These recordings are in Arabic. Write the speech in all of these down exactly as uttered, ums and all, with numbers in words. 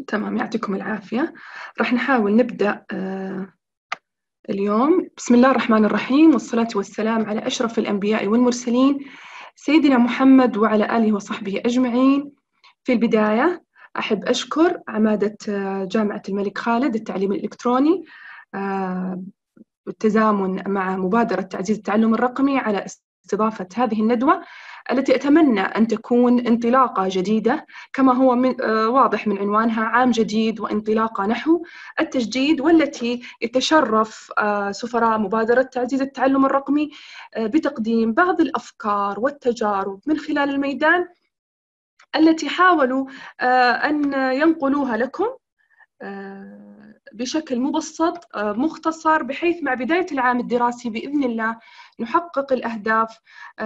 تمام، يعطيكم العافية. راح نحاول نبدأ آه اليوم. بسم الله الرحمن الرحيم، والصلاة والسلام على أشرف الأنبياء والمرسلين سيدنا محمد وعلى آله وصحبه أجمعين. في البداية أحب أشكر عمادة جامعة الملك خالد التعليم الإلكتروني آه بالتزامن مع مبادرة تعزيز التعلم الرقمي على استضافة هذه الندوة التي أتمنى أن تكون انطلاقة جديدة كما هو من آه واضح من عنوانها، عام جديد وانطلاقة نحو التجديد، والتي يتشرف آه سفراء مبادرة تعزيز التعلم الرقمي آه بتقديم بعض الأفكار والتجارب من خلال الميدان التي حاولوا آه أن ينقلوها لكم بشكل مبسط مختصر، بحيث مع بداية العام الدراسي بإذن الله نحقق الأهداف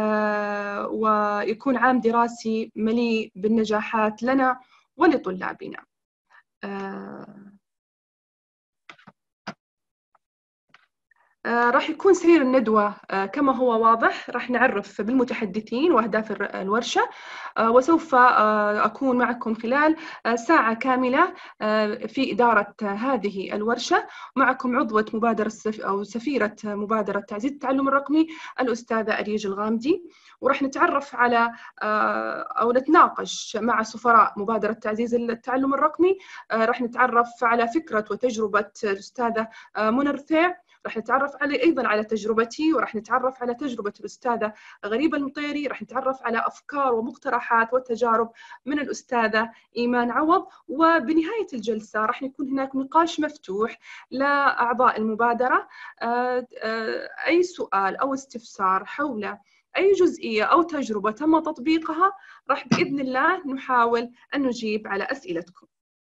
ويكون عام دراسي مليء بالنجاحات لنا ولطلابنا. آه، راح يكون سير الندوة آه، كما هو واضح. راح نعرف بالمتحدثين وأهداف الورشة، آه، وسوف آه، أكون معكم خلال آه، ساعة كاملة آه، في إدارة هذه الورشة. معكم عضوة مبادرة السف... أو سفيرة مبادرة تعزيز التعلم الرقمي الأستاذة أريج الغامدي، وراح نتعرف على آه، أو نتناقش مع سفراء مبادرة تعزيز التعلم الرقمي. آه، راح نتعرف على فكرة وتجربة الأستاذة آه، منى رثيع. راح نتعرف على أيضاً على تجربتي، وراح نتعرف على تجربة الأستاذة غريبة المطيري. راح نتعرف على أفكار ومقترحات وتجارب من الأستاذة إيمان عوض. وبنهاية الجلسة راح يكون هناك نقاش مفتوح لأعضاء المبادرة. أي سؤال أو استفسار حول أي جزئية أو تجربة تم تطبيقها راح بإذن الله نحاول أن نجيب على أسئلتكم.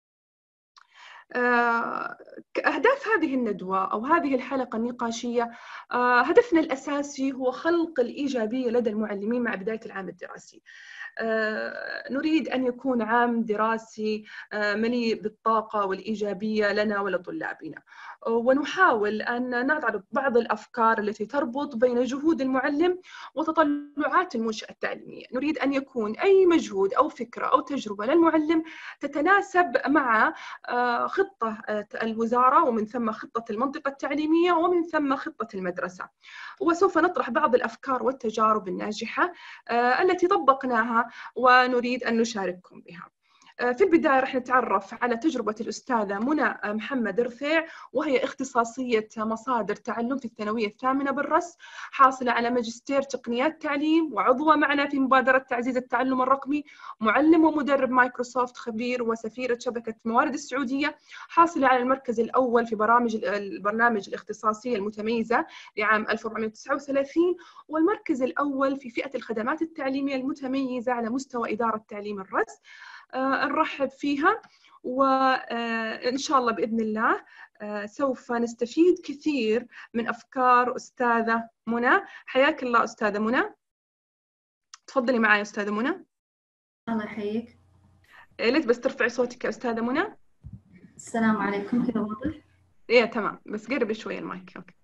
أهداف هذه الندوة أو هذه الحلقة النقاشية، هدفنا الأساسي هو خلق الإيجابية لدى المعلمين مع بداية العام الدراسي. نريد أن يكون عام دراسي مليء بالطاقة والإيجابية لنا ولطلابنا، ونحاول أن نعرض بعض الأفكار التي تربط بين جهود المعلم وتطلعات المنشأة التعليمية. نريد أن يكون أي مجهود أو فكرة أو تجربة للمعلم تتناسب مع خطة الوزارة، ومن ثم خطة المنطقة التعليمية، ومن ثم خطة المدرسة. وسوف نطرح بعض الأفكار والتجارب الناجحة التي طبقناها ونريد أن نشارككم بها. في البداية رح نتعرف على تجربة الأستاذة منى محمد رثيع، وهي اختصاصية مصادر تعلم في الثانوية الثامنة بالرس، حاصلة على ماجستير تقنيات تعليم، وعضوة معنا في مبادرة تعزيز التعلم الرقمي، معلم ومدرب مايكروسوفت، خبير وسفيرة شبكة موارد السعودية، حاصلة على المركز الأول في برامج البرنامج الاختصاصية المتميزة لعام ألف وأربعمائة وتسعة وثلاثين، والمركز الأول في فئة الخدمات التعليمية المتميزة على مستوى إدارة تعليم الرس. آه، نرحب فيها، وإن شاء الله بإذن الله آه، سوف نستفيد كثير من أفكار أستاذة منى. حياك الله أستاذة منى، تفضلي معي أستاذة منى. الله يحييك. ليت بس ترفعي صوتك يا أستاذة منى. السلام عليكم، كذا واضح؟ إيه تمام، بس قربي شوي المايك. أوكي.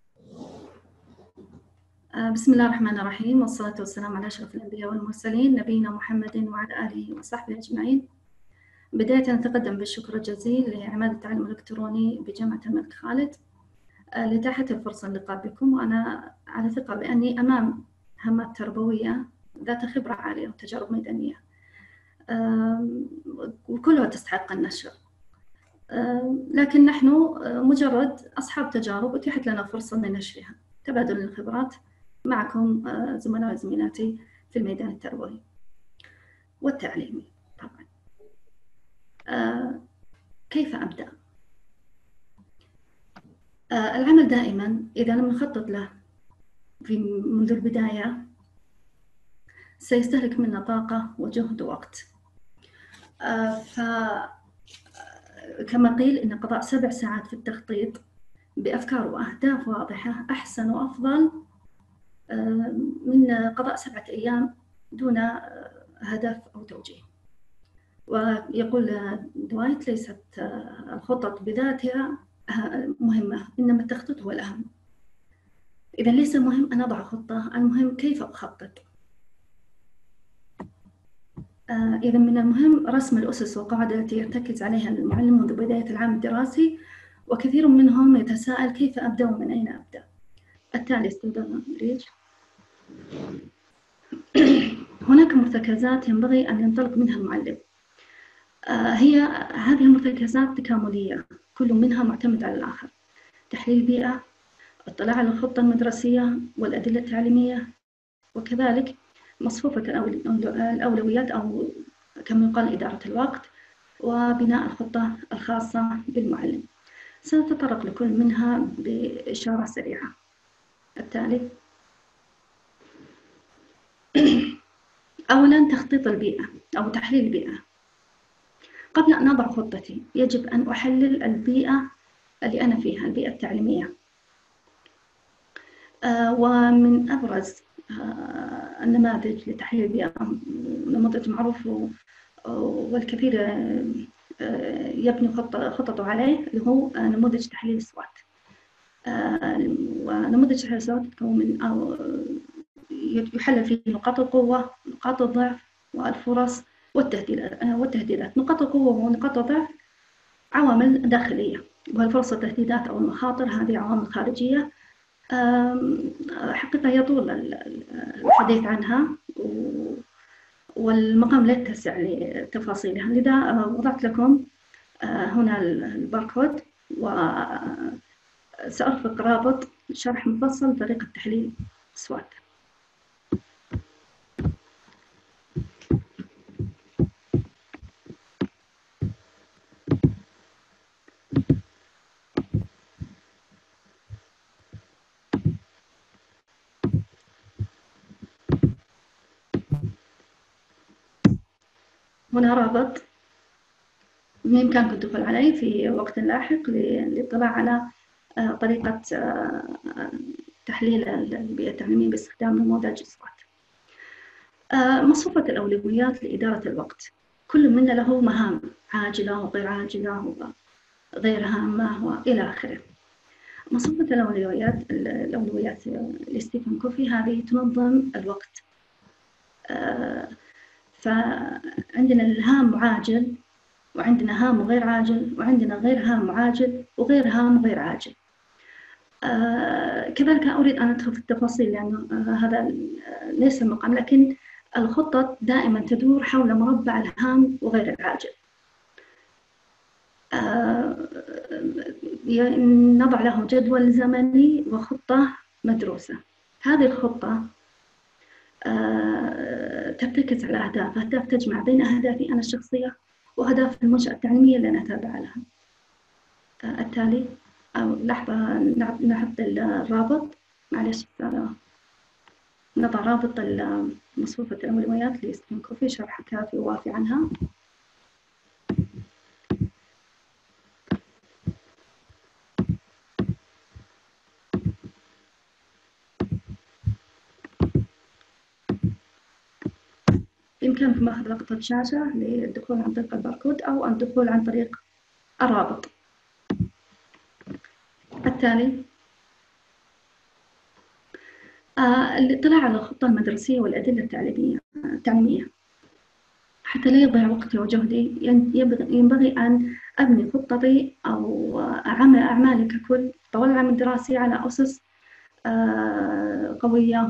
بسم الله الرحمن الرحيم، والصلاة والسلام على أشرف الأنبياء والمرسلين نبينا محمد وعلى آله وصحبه أجمعين. بداية نتقدم بالشكر الجزيل لعماد التعلم الإلكتروني بجامعة الملك خالد لإتاحة الفرصة اللقاء بكم، وأنا على ثقة بأني أمام همات تربوية ذات خبرة عالية وتجارب ميدانية وكلها تستحق النشر، لكن نحن مجرد أصحاب تجارب أتيحت لنا فرصة لنشرها، تبادل الخبرات معكم زملاء وزميلاتي في الميدان التربوي والتعليمي. طبعا كيف أبدأ؟ العمل دائما إذا لم نخطط له في منذ البداية سيستهلك منا طاقة وجهد ووقت. فكما قيل إن قضاء سبع ساعات في التخطيط بأفكار وأهداف واضحة أحسن وأفضل من قضاء سبعة أيام دون هدف أو توجيه. ويقول دوايت ليست الخطط بذاتها مهمة، إنما التخطيط هو الأهم. إذا ليس المهم أن أضع خطة، المهم كيف أخطط. إذا من المهم رسم الأسس والقواعد التي يرتكز عليها المعلم منذ بداية العام الدراسي، وكثير منهم يتساءل كيف أبدأ ومن أين أبدأ. التالي استاذ ريج. هناك مرتكزات ينبغي أن ينطلق منها المعلم. هي هذه المرتكزات تكاملية، كل منها معتمد على الآخر: تحليل البيئة، الاطلاع على الخطة المدرسية والأدلة التعليمية، وكذلك مصفوفة الأولويات أو كما يقال إدارة الوقت، وبناء الخطة الخاصة بالمعلم. سنتطرق لكل منها بإشارة سريعة. التالي. أولاً تخطيط البيئة أو تحليل البيئة. قبل أن أضع خطتي يجب أن أحلل البيئة اللي أنا فيها، البيئة التعليمية. آه ومن أبرز آه النماذج لتحليل البيئة نموذج معروف والكثير آه يبني خططه عليه، اللي هو نموذج تحليل السوات. آه ونموذج تحليل السوات يتكون من أو يحلل فيه نقاط القوة، نقاط الضعف، والفرص والتهديدات. نقاط القوة ونقاط الضعف عوامل داخلية، والفرص والتهديدات أو المخاطر هذه عوامل خارجية. حقيقة يطول الحديث عنها والمقام لا يتسع لتفاصيلها، لذا وضعت لكم هنا الباركود، وسأرفق رابط شرح مفصل طريقة تحليل سوات. هنا رابط بإمكانكم الدخول عليه في وقت لاحق للاطلاع على طريقة تحليل البيئة التعليمية باستخدام نموذج سوات. مصفوفة الأولويات لإدارة الوقت، كل منا له مهام عاجلة وغير عاجلة وغير هامة وإلى آخره. مصفوفة الأولويات الأولويات لستيفن كوفي هذه تنظم الوقت. فعندنا الهام عاجل، وعندنا هام غير عاجل، وعندنا غير هام عاجل، وغير هام غير عاجل. آه كذلك أريد أن أدخل في التفاصيل لأنه آه هذا ليس المقام، لكن الخطة دائما تدور حول مربع الهام وغير العاجل. آه نضع له جدول زمني وخطة مدروسة. هذه الخطة آه ترتكز على أهداف أهداف تجمع بين أهدافي أنا الشخصية وأهداف المنشأة التعليمية اللي أنا أتابع لها. آه التالي أو لحظة نحط الرابط، معلش نضع رابط مصفوفة الأولويات لستيفن كوفي، شرح كافي ووافي عنها. بإمكانكم أخذ لقطة شاشة للدخول عن طريق الباركود أو الدخول عن طريق الرابط. التالي آه الاطلاع على الخطة المدرسية والأدلة التعليمية التعليمية. حتى لا يضيع وقتي وجهدي ينبغي أن أبني خطتي أو أعمل أعمالي ككل طوال العام الدراسي على أسس آه قوية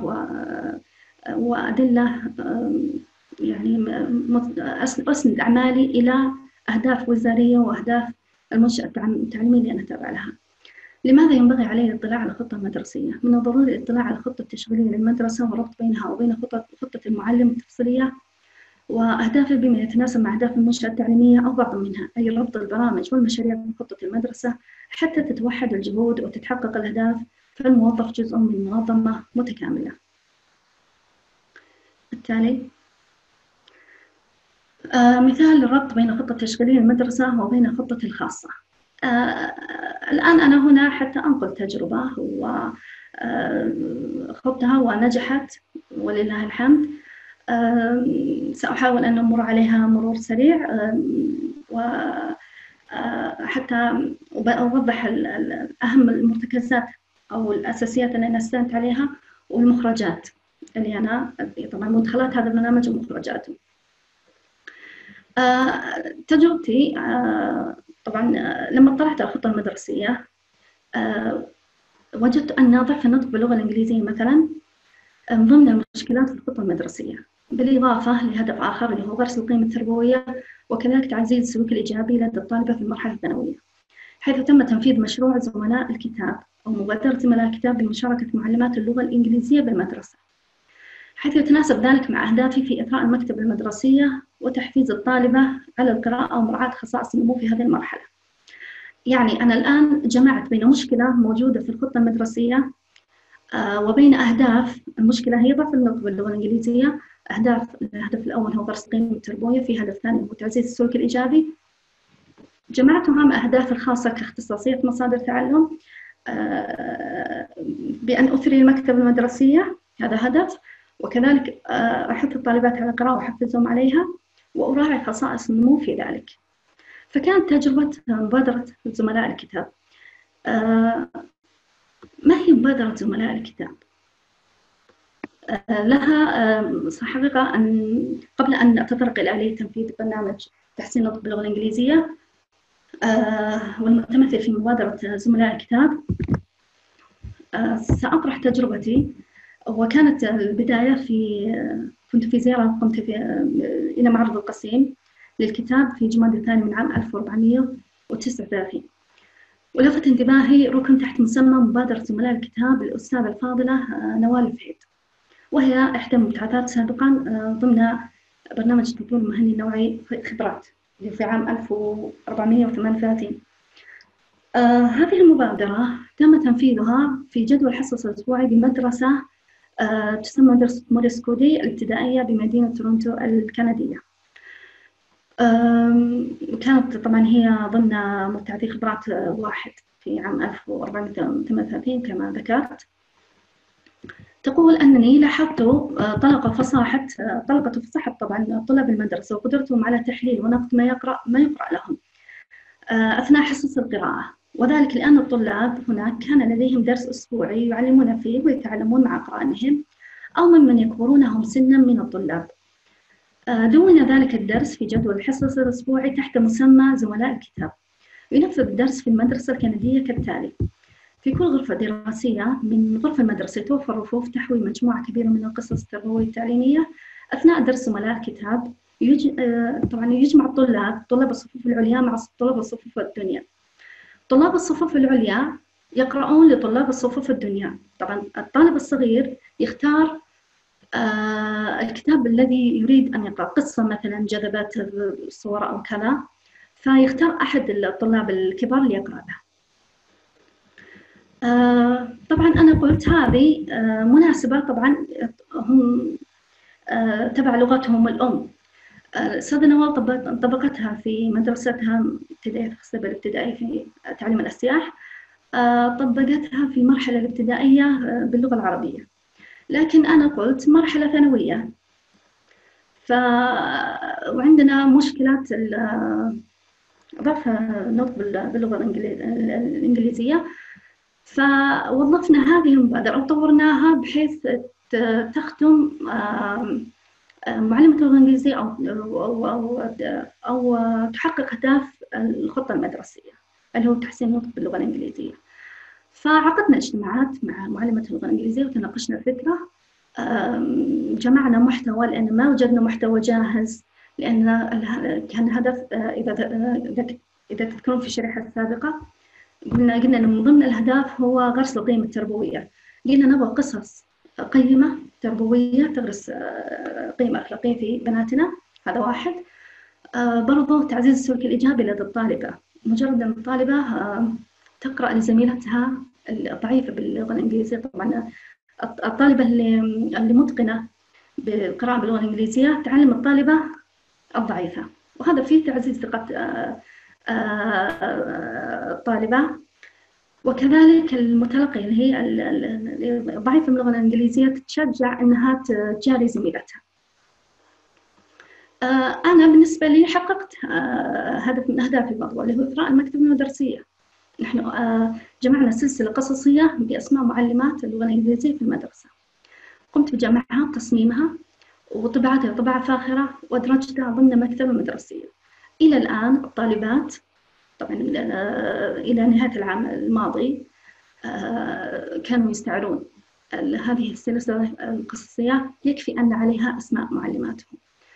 وأدلة آه يعني أسند أعمالي إلى أهداف وزارية وأهداف المنشأة التعليمية اللي أنا أتابع لها. لماذا ينبغي علي الاطلاع على الخطة المدرسية؟ من الضروري الاطلاع على الخطة التشغيلية للمدرسة والربط بينها وبين خطة خطة المعلم التفصيلية وأهدافه بما يتناسب مع أهداف المنشأة التعليمية أو بعض منها، أي ربط البرامج والمشاريع من خطة المدرسة حتى تتوحد الجهود وتتحقق الأهداف، فالموظف جزء من منظمة متكاملة. التالي آه مثال للربط بين خطة تشغيلية المدرسة وبين خطتي الخاصة. آه الآن أنا هنا حتى أنقل تجربة وخضتها ونجحت ولله الحمد. آه سأحاول أن أمر عليها مرور سريع آه وحتى أوضح أهم المرتكزات أو الأساسيات اللي أنا استندت عليها والمخرجات اللي أنا طبعا مدخلات هذا البرنامج ومخرجاته. آه، تجربتي آه، طبعا آه، لما اطلعت على الخطة المدرسية آه، وجدت أن ضعف النطق باللغة الإنجليزية مثلا من ضمن المشكلات في الخطة المدرسية، بالإضافة لهدف آخر اللي هو غرس القيم التربوية وكذلك تعزيز السلوك الإيجابي لدى الطالبة في المرحلة الثانوية، حيث تم تنفيذ مشروع زملاء الكتاب أو مبادرة زملاء الكتاب بمشاركة معلمات اللغة الإنجليزية بالمدرسة، حيث يتناسب ذلك مع أهدافي في إثراء المكتبة المدرسية وتحفيز الطالبة على القراءة ومراعاة خصائص النمو في هذه المرحلة. يعني أنا الآن جمعت بين مشكلة موجودة في الخطة المدرسية وبين أهداف. المشكلة هي ضعف النطق باللغة الإنجليزية، أهداف الهدف الأول هو غرس القيم التربوية، في هدف ثاني هو تعزيز السلوك الإيجابي. جمعتها مع أهداف الخاصة كاختصاصية مصادر تعلم، بأن أثري المكتبة المدرسية، هذا هدف، وكذلك أحث الطالبات على القراءة وأحفزهم عليها وأراعي خصائص النمو في ذلك. فكانت تجربة مبادرة زملاء الكتاب. ما هي مبادرة زملاء الكتاب؟ لها حقيقة أن قبل أن أتطرق إلى آلية تنفيذ برنامج تحسين النطق باللغة الإنجليزية والمتمثل في مبادرة زملاء الكتاب، سأطرح تجربتي. وكانت البداية في كنت في زيارة قمت في إلى معرض القصيم للكتاب في جمادى الثاني من عام ألف وأربعمئة وتسعة وثلاثين، ولفت انتباهي ركن تحت مسمى مبادرة زملاء الكتاب للأستاذة الفاضلة نوال الفهيد، وهي إحدى المبتعثات سابقا ضمن برنامج التطوير المهني النوعي خبرات اللي في عام ألف وأربعمئة وثمانية وثلاثين. آه هذه المبادرة تم تنفيذها في جدول حصص أسبوعي بمدرسة آه تسمى مدرسة موريس كودي الابتدائية بمدينة تورونتو الكندية. آه كانت طبعا هي ضمن مبتعثي خبرات واحد في عام ألف وأربعمئة وثمانية وثلاثين كما ذكرت. تقول أنني لاحظت طلقة فصاحة طلقة فصاحة طبعا طلاب المدرسة وقدرتهم على تحليل ونقد ما يقرأ ما يقرأ لهم أثناء حصص القراءة، وذلك لأن الطلاب هناك كان لديهم درس أسبوعي يعلمون فيه ويتعلمون مع أقرانهم أو ممن يكبرونهم سنا من الطلاب. دون ذلك الدرس في جدول الحصص الأسبوعي تحت مسمى زملاء الكتاب. ينفذ الدرس في المدرسة الكندية كالتالي: في كل غرفة دراسية من غرفة المدرسة توفر رفوف تحوي مجموعة كبيرة من القصص التربوية التعليمية. أثناء درس زملاء الكتاب يج... طبعا يجمع الطلاب طلاب الصفوف العليا مع طلاب الصفوف الدنيا. طلاب الصفوف العليا يقرؤون لطلاب الصفوف الدنيا. طبعا الطالب الصغير يختار آه الكتاب الذي يريد أن يقرأ، قصة مثلا جذبت الصورة أو كذا، فيختار أحد الطلاب الكبار ليقرأ له. آه طبعا أنا قلت هذه آه مناسبة، طبعا هم آه تبع لغتهم الأم. أستاذة نوال طبقتها في مدرستها ابتدائية خاصة بالابتدائي في تعليم الأسياح، آه طبقتها في المرحلة الابتدائية آه باللغة العربية، لكن أنا قلت مرحلة ثانوية. ف وعندنا مشكلة ضعف النطق باللغة الإنجليزية، فوظفنا هذه المبادرة وطورناها بحيث تخدم معلمة اللغة الإنجليزية أو, أو, أو, أو تحقق أهداف الخطة المدرسية اللي هو تحسين النطق باللغة الإنجليزية. فعقدنا اجتماعات مع معلمة اللغة الإنجليزية وتناقشنا الفكرة، جمعنا محتوى لأن ما وجدنا محتوى جاهز، لأن كان هدف إذا إذا تذكرون في الشريحة السابقة قلنا قلنا إن من ضمن الأهداف هو غرس القيم التربوية. قلنا نبغى قصص قيمة تربوية تغرس قيم أخلاقية في بناتنا، هذا واحد. برضو تعزيز السلوك الإيجابي لدى الطالبة. مجرد أن الطالبة تقرأ لزميلتها الضعيفة باللغة الإنجليزية، طبعا الطالبة اللي اللي متقنة بالقراءة باللغة الإنجليزية تعلم الطالبة الضعيفة، وهذا فيه تعزيز ثقة الطالبة. وكذلك المتلقي اللي هي الضعيفة باللغة الإنجليزية تتشجع أنها تجاري زميلتها. أنا بالنسبة لي حققت هدف من أهداف الموضوع اللي هو إثراء المكتبة المدرسية. نحن جمعنا سلسلة قصصية بأسماء معلمات اللغة الإنجليزية في المدرسة، قمت بجمعها وتصميمها وطبعتها طباعة فاخرة وأدرجتها ضمن مكتبة مدرسية. إلى الآن الطالبات طبعا إلى نهاية العام الماضي كانوا يستعرون هذه السلسلة القصصية، يكفي أن عليها أسماء معلماتهم،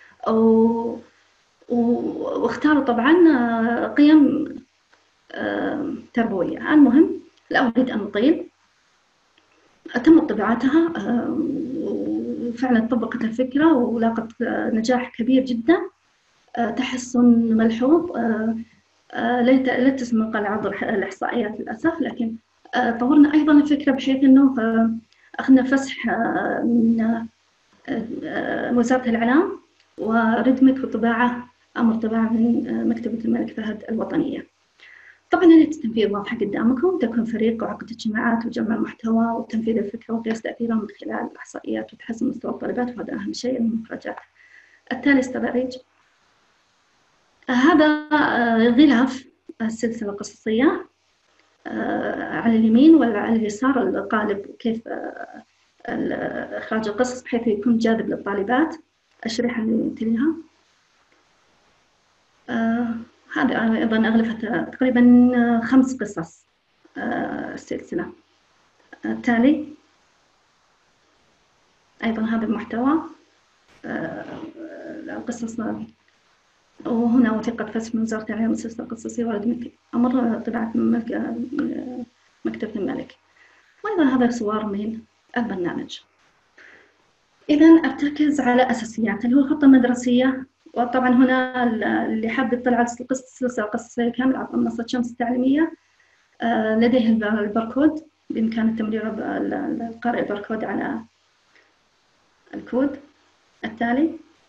واختاروا طبعا قيم تربوية. المهم لا أريد أن أطيل، تمت طباعتها وفعلا طبقت الفكرة ولاقت نجاح كبير جدا، تحسن ملحوظ. لا تسبق العرض الإحصائيات للأسف، لكن طورنا أيضا الفكرة بحيث أنه أخذنا فسح من وزارة الإعلام وردمت الطباعة أمر طباعة من مكتبة الملك فهد الوطنية. طبعا آلية التنفيذ واضحة قدامكم، تكون فريق وعقد اجتماعات وجمع محتوى وتنفيذ الفكرة وقياس تأثيرها من خلال الإحصائيات وتحسن مستوى الطالبات، وهذا أهم شيء المخرجات. التالي استاذ ريج. هذا غلاف السلسلة القصصية، على اليمين وعلى اليسار القالب كيف إخراج القصص بحيث يكون جاذب للطالبات. الشريحة اللي تليها هذا أيضا أغلفة تقريبا خمس قصص السلسلة. التالي أيضا هذا المحتوى القصص، وهنا وثيقة فسح من وزارة الإعلام السلسلة القصصية ورد أمر طباعة مكتبة الملك، وأيضا هذا صور من البرنامج. إذا أرتكز على أساسيات اللي هو الخطة المدرسية، وطبعا هنا اللي حاب يطلع على السلسلة القصصية كامل عبر منصة شمس التعليمية لديه الباركود، بإمكان التمرير القارئ الباركود على الكود. التالي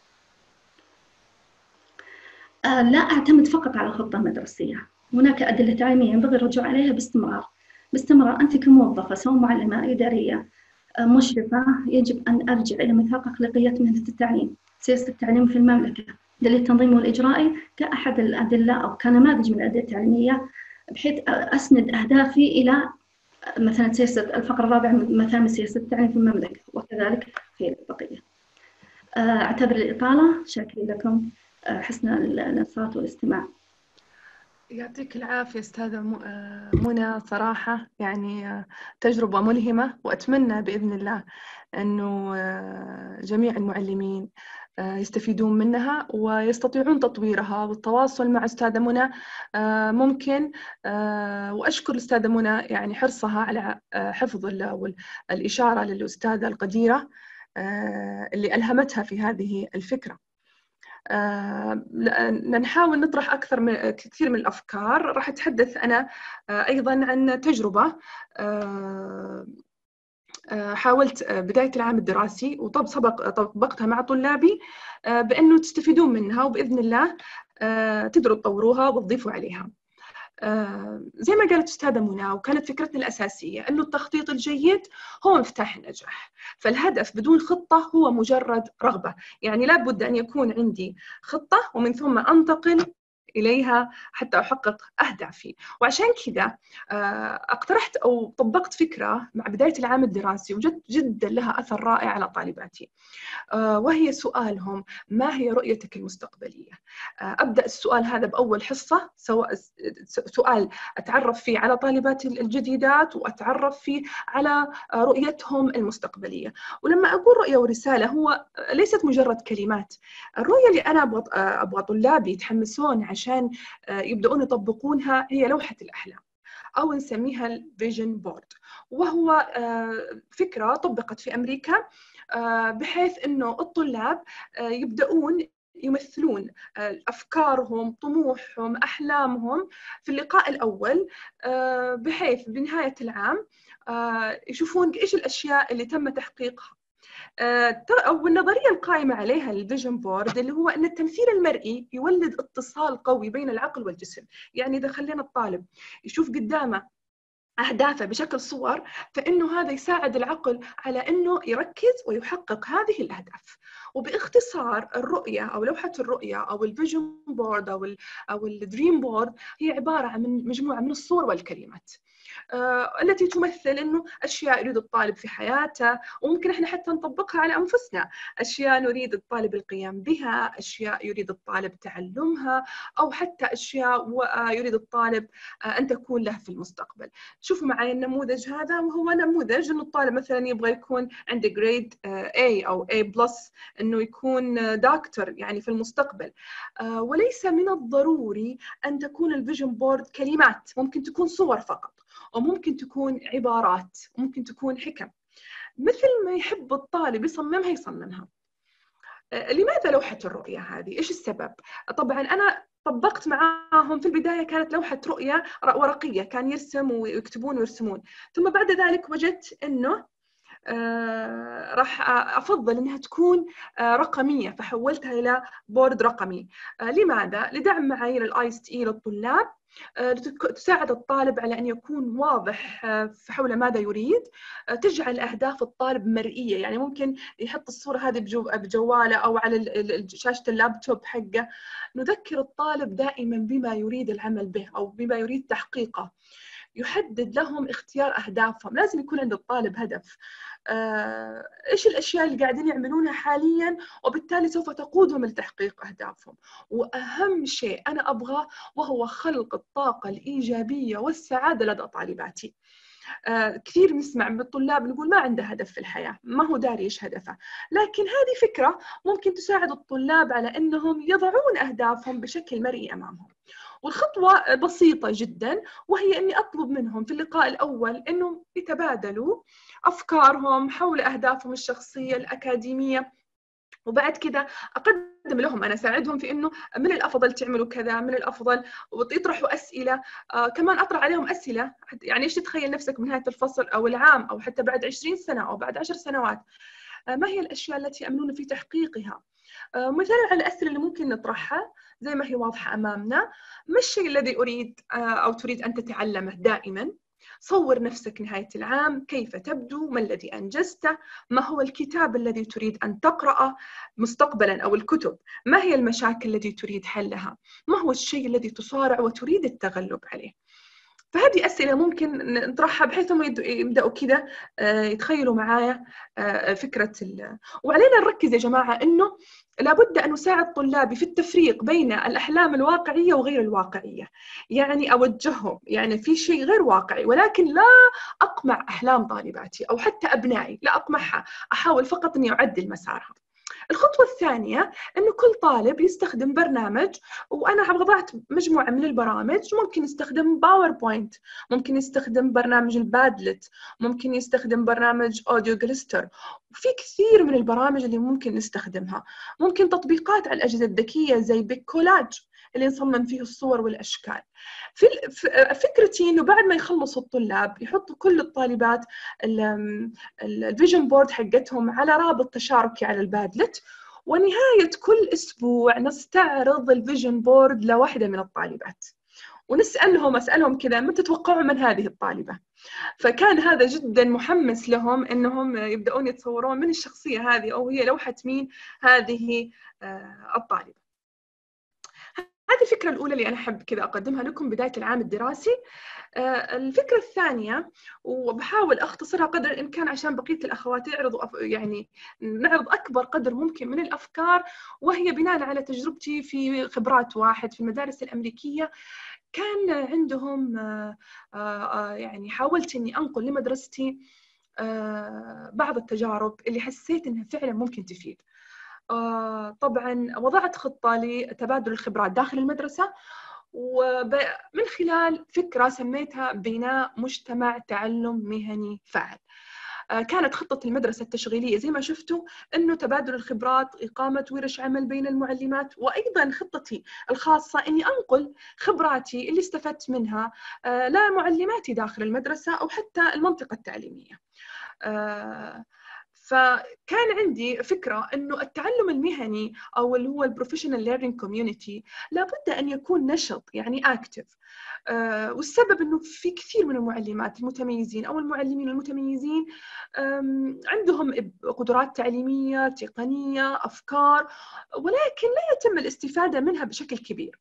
لا أعتمد فقط على الخطة المدرسية، هناك أدلة تعليمية ينبغي الرجوع عليها باستمرار. باستمرار أنت كموظفة سواء معلمة إدارية مشرفة يجب أن أرجع إلى ميثاق أخلاقيات مهنة التعليم، سياسة التعليم في المملكة، دليل التنظيم والإجرائي كأحد الأدلة أو كنماذج من الأدلة التعليمية، بحيث أسند أهدافي إلى مثلا سياسة الفقرة الرابعة من مثامر سياسة التعليم في المملكة، وكذلك في البقية. أعتذر الإطالة، شاكرين لكم حسن الانصات والاستماع. يعطيك العافية أستاذة منى، صراحة يعني تجربة ملهمة، وأتمنى بإذن الله أنه جميع المعلمين يستفيدون منها ويستطيعون تطويرها. والتواصل مع أستاذة منى ممكن، وأشكر الأستاذة منى يعني حرصها على حفظ الإشارة للأستاذة القديرة اللي ألهمتها في هذه الفكرة. آه، نحاول نطرح أكثر من كثير من الأفكار. راح أتحدث أنا آه، أيضاً عن تجربة آه، حاولت بداية العام الدراسي وطبقتها مع طلابي بأنه تستفيدون منها، وبإذن الله تقدروا تطوروها وتضيفوا عليها. آه زي ما قالت أستاذة منى، وكانت فكرتنا الأساسية أنه التخطيط الجيد هو مفتاح النجاح. فالهدف بدون خطة هو مجرد رغبة، يعني لا بد أن يكون عندي خطة ومن ثم أنتقل إليها حتى أحقق أهدافي. وعشان كذا اقترحت أو طبقت فكرة مع بداية العام الدراسي وجد جدا لها أثر رائع على طالباتي، وهي سؤالهم: ما هي رؤيتك المستقبلية؟ أبدأ السؤال هذا بأول حصة، سواء سؤال أتعرف فيه على طالباتي الجديدات وأتعرف فيه على رؤيتهم المستقبلية. ولما أقول رؤية ورسالة هو ليست مجرد كلمات. الرؤية اللي أنا أبغى أبغى طلابي يتحمسون عشان يبدأون يطبقونها هي لوحة الأحلام، أو نسميها الفيجن بورد، وهو فكرة طبقت في أمريكا بحيث أنه الطلاب يبدأون يمثلون أفكارهم، طموحهم، أحلامهم في اللقاء الأول، بحيث بنهاية العام يشوفون إيش الأشياء اللي تم تحقيقها. أو النظرية القائمة عليها الفيجن بورد اللي هو أن التمثيل المرئي يولد اتصال قوي بين العقل والجسم. يعني إذا خلينا الطالب يشوف قدامه أهدافه بشكل صور، فإنه هذا يساعد العقل على أنه يركز ويحقق هذه الأهداف. وباختصار الرؤية أو لوحة الرؤية أو الفيجن بورد أو ال أو الدريم بورد هي عبارة عن مجموعة من الصور والكلمات. التي تمثل إنه أشياء يريد الطالب في حياته، وممكن إحنا حتى نطبقها على أنفسنا، أشياء نريد الطالب القيام بها، أشياء يريد الطالب تعلمها، أو حتى أشياء يريد الطالب أن تكون له في المستقبل. شوفوا معي النموذج هذا، وهو نموذج إنه الطالب مثلا يبغى يكون عنده جريد A أو A بلس، إنه يكون دكتور يعني في المستقبل. وليس من الضروري أن تكون الفيجن بورد كلمات، ممكن تكون صور فقط، وممكن تكون عبارات، وممكن تكون حكم، مثل ما يحب الطالب يصممها يصممها. لماذا لوحة الرؤية هذه؟ إيش السبب؟ طبعاً أنا طبقت معاهم في البداية، كانت لوحة رؤية ورقية، كان يرسم ويكتبون ويرسمون، ثم بعد ذلك وجدت أنه آه راح أفضل أنها تكون آه رقمية، فحولتها إلى بورد رقمي. آه لماذا؟ لدعم معايير الاي اس تي للطلاب، آه تساعد الطالب على أن يكون واضح آه حول ماذا يريد، آه تجعل أهداف الطالب مرئية، يعني ممكن يحط الصورة هذه بجو بجواله أو على شاشة اللابتوب حقه. نذكر الطالب دائما بما يريد العمل به أو بما يريد تحقيقه، يحدد لهم اختيار أهدافهم. لازم يكون عند الطالب هدف، آه، إيش الأشياء اللي قاعدين يعملونها حالياً، وبالتالي سوف تقودهم لتحقيق أهدافهم. وأهم شيء أنا أبغاه وهو خلق الطاقة الإيجابية والسعادة لدى طالباتي. آه، كثير نسمع من الطلاب نقول ما عنده هدف في الحياة، ما هو داري إيش هدفه، لكن هذه فكرة ممكن تساعد الطلاب على أنهم يضعون أهدافهم بشكل مرئي أمامهم. والخطوة بسيطة جدا، وهي أني أطلب منهم في اللقاء الأول أنهم يتبادلوا أفكارهم حول أهدافهم الشخصية الأكاديمية، وبعد كده أقدم لهم، أنا أساعدهم في أنه من الأفضل تعملوا كذا، من الأفضل، ويطرحوا أسئلة. آه كمان أطرح عليهم أسئلة، يعني إيش تتخيل نفسك من نهاية الفصل أو العام أو حتى بعد عشرين سنة أو بعد عشر سنوات؟ آه ما هي الأشياء التي يأملون في تحقيقها؟ آه مثلا على الأسئلة اللي ممكن نطرحها زي ما هي واضحة أمامنا: ما الشيء الذي أريد آه أو تريد أن تتعلمه دائما؟ صور نفسك نهاية العام، كيف تبدو؟ ما الذي أنجزته؟ ما هو الكتاب الذي تريد أن تقرأه مستقبلاً أو الكتب؟ ما هي المشاكل التي تريد حلها؟ ما هو الشيء الذي تصارع وتريد التغلب عليه؟ فهذه أسئلة ممكن نطرحها بحيث هم يبدأوا كده يتخيلوا معايا فكرة ال... وعلينا نركز يا جماعة إنه لابد أن نساعد طلابي في التفريق بين الأحلام الواقعية وغير الواقعية. يعني أوجههم، يعني في شيء غير واقعي، ولكن لا أقمع أحلام طالباتي أو حتى أبنائي، لا أقمعها، أحاول فقط أني أعدل مسارها. الخطوة الثانية أنه كل طالب يستخدم برنامج، وأنا وضعت مجموعة من البرامج. ممكن يستخدم باوربوينت، ممكن يستخدم برنامج البادلت، ممكن يستخدم برنامج أوديو جليستر، وفي كثير من البرامج اللي ممكن نستخدمها. ممكن تطبيقات على الأجهزة الذكية زي بيك كولاج اللي نصمم فيه الصور والأشكال. في فكرتي إنه بعد ما يخلصوا الطلاب يحطوا كل الطالبات الفيجن بورد حقتهم على رابط تشاركي على البادلت، ونهاية كل أسبوع نستعرض الفيجن بورد لواحدة من الطالبات ونسألهم أسألهم كذا: ما تتوقعوا من هذه الطالبة؟ فكان هذا جدا محمس لهم إنهم يبدأون يتصورون من الشخصية هذه، أو هي لوحة مين هذه الطالبة. هذه الفكرة الأولى اللي أنا أحب كذا أقدمها لكم بداية العام الدراسي. الفكرة الثانية، وبحاول أختصرها قدر الإمكان عشان بقية الأخوات يعرضوا يعني نعرض أكبر قدر ممكن من الأفكار، وهي بناء على تجربتي في خبرات واحد في المدارس الأمريكية. كان عندهم يعني حاولت إني أنقل لمدرستي بعض التجارب اللي حسيت إنها فعلا ممكن تفيد. طبعا وضعت خطة لتبادل الخبرات داخل المدرسة، ومن خلال فكرة سميتها بناء مجتمع تعلم مهني فاعل. كانت خطة المدرسة التشغيلية زي ما شفتوا إنه تبادل الخبرات، إقامة ورش عمل بين المعلمات، وأيضا خطتي الخاصة إني أنقل خبراتي اللي استفدت منها لمعلماتي داخل المدرسة أو حتى المنطقة التعليمية. فكان عندي فكرة إنه التعلم المهني أو اللي هو البروفيشنال ليرنينج كوميونيتي لابد أن يكون نشط، يعني أكتف. آه والسبب إنه في كثير من المعلمات المتميزين أو المعلمين المتميزين عندهم قدرات تعليمية، تقنية، أفكار، ولكن لا يتم الاستفادة منها بشكل كبير.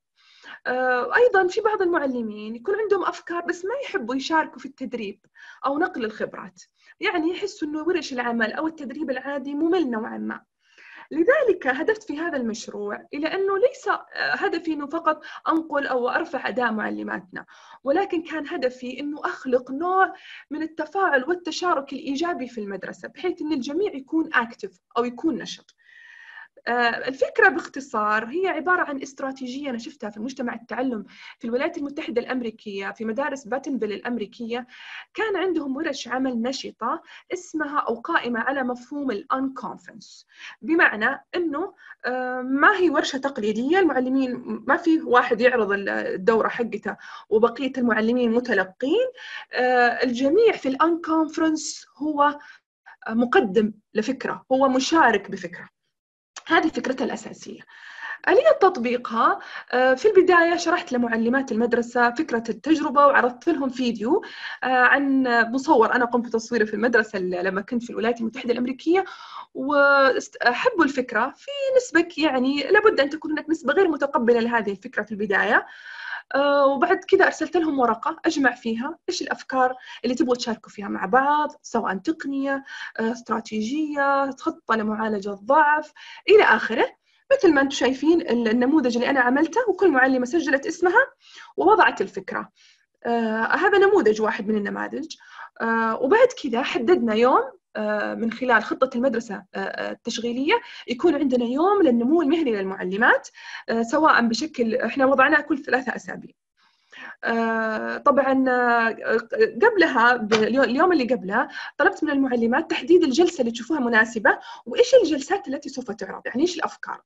أيضا في بعض المعلمين يكون عندهم أفكار بس ما يحبوا يشاركوا في التدريب أو نقل الخبرات، يعني يحسوا أنه ورش العمل أو التدريب العادي ممل نوعا ما. لذلك هدفت في هذا المشروع إلى أنه ليس هدفي أنه فقط أنقل أو أرفع أداء معلماتنا، ولكن كان هدفي أنه أخلق نوع من التفاعل والتشارك الإيجابي في المدرسة، بحيث أن الجميع يكون أكتف أو يكون نشط. الفكرة باختصار هي عبارة عن استراتيجية أنا شفتها في مجتمع التعلم في الولايات المتحدة الأمريكية، في مدارس باتنفيل الأمريكية. كان عندهم ورش عمل نشطة اسمها أو قائمة على مفهوم الأن كونفرنس، بمعنى أنه ما هي ورشة تقليدية، المعلمين ما في واحد يعرض الدورة حقته وبقية المعلمين متلقين. الجميع في الأن كونفرنس هو مقدم لفكرة، هو مشارك بفكرة. هذه فكرتها الأساسية. آلية تطبيقها في البداية شرحت لمعلمات المدرسة فكرة التجربة، وعرضت لهم فيديو عن مصور أنا قمت بتصويره في المدرسة لما كنت في الولايات المتحدة الأمريكية، وحبوا الفكرة. في نسبة يعني لابد أن تكون هناك نسبة غير متقبلة لهذه الفكرة في البداية، وبعد كده أرسلت لهم ورقة أجمع فيها إيش الأفكار اللي تبغوا تشاركوا فيها مع بعض، سواء تقنية، استراتيجية، خطة لمعالجة الضعف إلى آخره. مثل ما أنتم شايفين النموذج اللي أنا عملته، وكل معلمة سجلت اسمها ووضعت الفكرة. آه هذا نموذج واحد من النماذج. آه وبعد كده حددنا يوم من خلال خطة المدرسة التشغيلية، يكون عندنا يوم للنمو المهني للمعلمات، سواء بشكل احنا وضعناه كل ثلاثة أسابيع. طبعا قبلها اليوم اللي قبلها طلبت من المعلمات تحديد الجلسة اللي تشوفوها مناسبة، وإيش الجلسات التي سوف تعرض، يعني إيش الأفكار.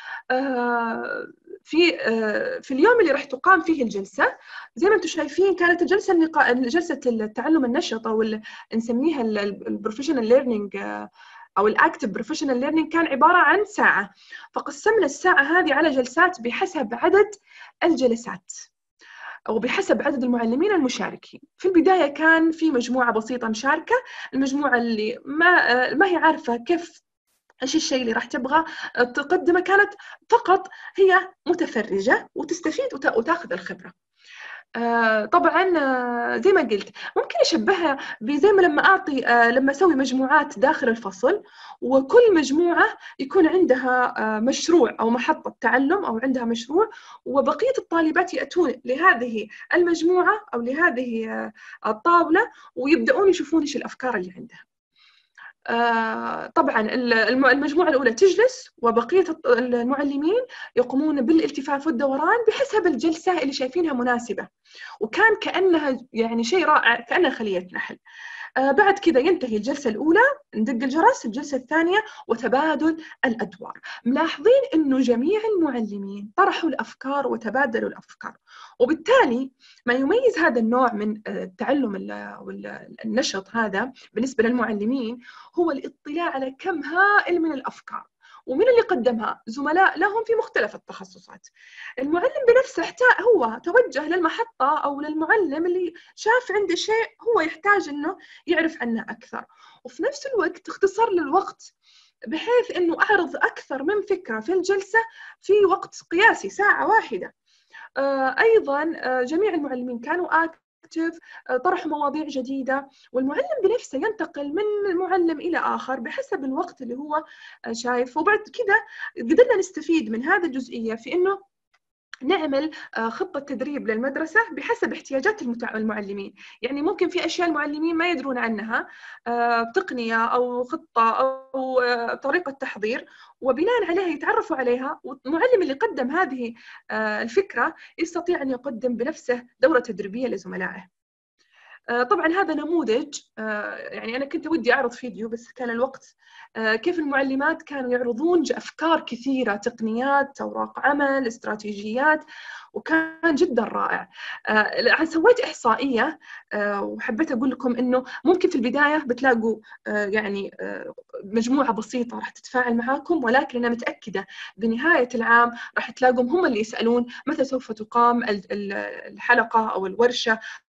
في في اليوم اللي راح تقام فيه الجلسة، زي ما انتم شايفين كانت الجلسة النقا... جلسة التعلم النشط أو نسميها البروفيشنال ليرنينج أو الأكتف بروفيشنال ليرنينج، كان عبارة عن ساعة. فقسمنا الساعة هذه على جلسات بحسب عدد الجلسات أو بحسب عدد المعلمين المشاركين. في البداية كان في مجموعة بسيطة مشاركة، المجموعة اللي ما ما هي عارفة كيف إيش الشيء اللي راح تبغى تقدمه كانت فقط هي متفرجة وتستفيد وتاخذ الخبرة. آه طبعا آه زي ما قلت ممكن أشبهها بزي ما لما أعطي آه لما أسوي مجموعات داخل الفصل، وكل مجموعة يكون عندها آه مشروع أو محطة تعلم أو عندها مشروع، وبقية الطالبات يأتون لهذه المجموعة أو لهذه آه الطاولة ويبدأون يشوفون إيش الأفكار اللي عندها. آه طبعا المجموعة الأولى تجلس، وبقية المعلمين يقومون بالالتفاف والدوران بحسب الجلسة اللي شايفينها مناسبة، وكان كأنها يعني شيء رائع، كأنها خلية نحل. آه بعد كذا ينتهي الجلسة الأولى، ندق الجرس، الجلسة الثانية وتبادل الأدوار. ملاحظين أنه جميع المعلمين طرحوا الأفكار وتبادلوا الأفكار، وبالتالي ما يميز هذا النوع من التعلم والنشط هذا بالنسبة للمعلمين هو الاطلاع على كم هائل من الأفكار، ومن اللي قدمها زملاء لهم في مختلف التخصصات. المعلم بنفسه هو توجه للمحطة أو للمعلم اللي شاف عنده شيء هو يحتاج أنه يعرف عنه أكثر، وفي نفس الوقت اختصر للوقت بحيث أنه أعرض أكثر من فكرة في الجلسة في وقت قياسي ساعة واحدة. أيضا جميع المعلمين كانوا أكتف، طرحوا مواضيع جديدة، والمعلم بنفسه ينتقل من معلم إلى آخر بحسب الوقت اللي هو شايف. وبعد كده قدرنا نستفيد من هذه الجزئية في أنه نعمل خطة تدريب للمدرسة بحسب احتياجات المعلمين. يعني ممكن في أشياء المعلمين ما يدرون عنها، تقنية أو خطة أو طريقة تحضير، وبناء عليها يتعرفوا عليها، والمعلم اللي قدم هذه الفكرة يستطيع أن يقدم بنفسه دورة تدريبية لزملائه. طبعا هذا نموذج، يعني أنا كنت ودي أعرض فيديو بس كان الوقت، كيف المعلمات كانوا يعرضون أفكار كثيرة، تقنيات، أوراق عمل، استراتيجيات، وكان جدا رائع. أنا سويت إحصائية وحبيت أقول لكم إنه ممكن في البداية بتلاقوا يعني مجموعة بسيطة راح تتفاعل معاكم، ولكن أنا متأكدة بنهاية العام راح تلاقوا هم اللي يسألون متى سوف تقام الحلقة أو الورشة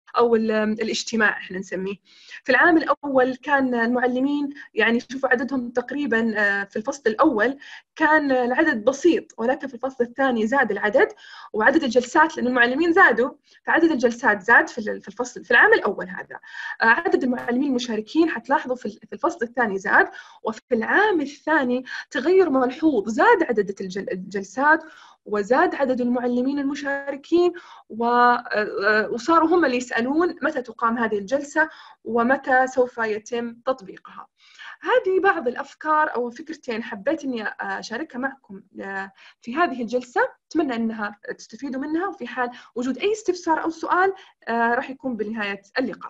أو الاجتماع احنا نسميه. في العام الأول كان المعلمين يعني شوفوا عددهم تقريبا في الفصل الأول كان العدد بسيط، ولكن في الفصل الثاني زاد العدد وعدد الجلسات، لأن المعلمين زادوا فعدد الجلسات زاد في الفصل في العام الأول. هذا عدد المعلمين المشاركين حتلاحظوا في الفصل الثاني زاد، وفي العام الثاني تغير ملحوظ، زاد عدد الجلسات وزاد عدد المعلمين المشاركين، وصاروا هم اللي يسألون متى تقام هذه الجلسة ومتى سوف يتم تطبيقها. هذه بعض الأفكار أو فكرتين حبيت أني أشاركها معكم في هذه الجلسة، أتمنى أنها تستفيدوا منها، وفي حال وجود أي استفسار أو سؤال راح يكون بنهاية اللقاء.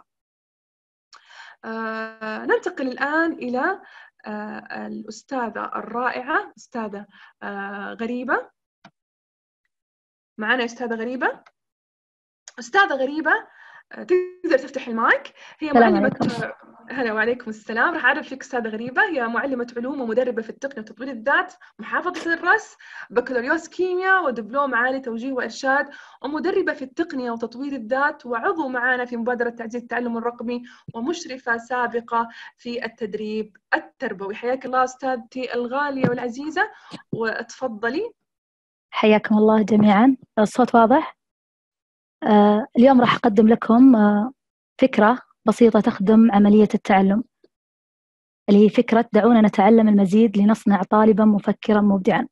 ننتقل الآن إلى الأستاذة الرائعة أستاذة غريبة. معنا أستاذة غريبة. أستاذة غريبة تقدر تفتح المايك. هي معلمة. هلا وعليكم السلام. راح أعرف لك أستاذة غريبة، هي معلمة علوم ومدربة في التقنية وتطوير الذات، محافظة الرأس، بكالوريوس كيمياء ودبلوم عالي توجيه وإرشاد، ومدربة في التقنية وتطوير الذات، وعضو معنا في مبادرة تعزيز التعلم الرقمي، ومشرفة سابقة في التدريب التربوي. حياك الله أستاذتي الغالية والعزيزة، وتفضلي. حياكم الله جميعا. الصوت واضح؟ آه اليوم راح أقدم لكم آه فكرة بسيطة تخدم عملية التعلم، اللي هي فكرة دعونا نتعلم المزيد لنصنع طالبا مفكرا مبدعا.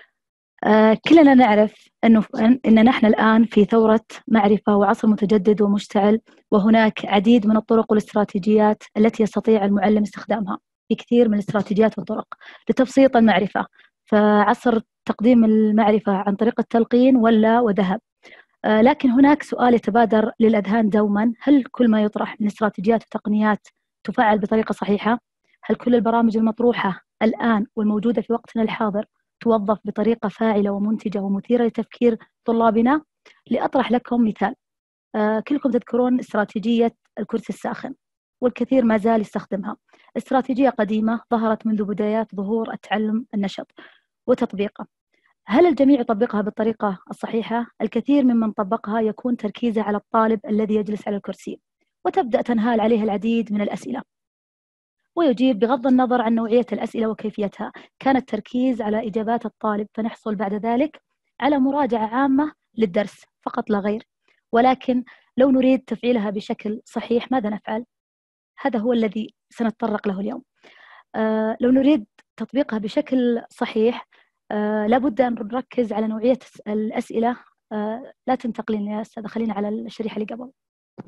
آه كلنا نعرف أنه إن نحن الآن في ثورة معرفة وعصر متجدد ومشتعل، وهناك عديد من الطرق والاستراتيجيات التي يستطيع المعلم استخدامها في كثير من الاستراتيجيات والطرق لتبسيط المعرفة. فعصر تقديم المعرفة عن طريق التلقين ولا وذهب. آه لكن هناك سؤال يتبادر للأذهان دوما: هل كل ما يطرح من استراتيجيات وتقنيات تفعل بطريقة صحيحة؟ هل كل البرامج المطروحة الآن والموجودة في وقتنا الحاضر توظف بطريقة فاعلة ومنتجة ومثيرة لتفكير طلابنا؟ لأطرح لكم مثال. آه كلكم تذكرون استراتيجية الكرسي الساخن، والكثير ما زال يستخدمها. استراتيجية قديمة ظهرت منذ بدايات ظهور التعلم النشط وتطبيقه. هل الجميع يطبقها بالطريقة الصحيحة؟ الكثير ممن طبقها يكون تركيزه على الطالب الذي يجلس على الكرسي، وتبدأ تنهال عليه العديد من الأسئلة، ويجيب بغض النظر عن نوعية الأسئلة وكيفيتها. كان التركيز على إجابات الطالب، فنحصل بعد ذلك على مراجعة عامة للدرس فقط لا غير. ولكن لو نريد تفعيلها بشكل صحيح ماذا نفعل؟ هذا هو الذي سنتطرق له اليوم. آه لو نريد تطبيقها بشكل صحيح آه لابد أن نركز على نوعية الأسئلة. آه لا تنتقلين يا أستاذة، خلينا على الشريحة اللي قبل.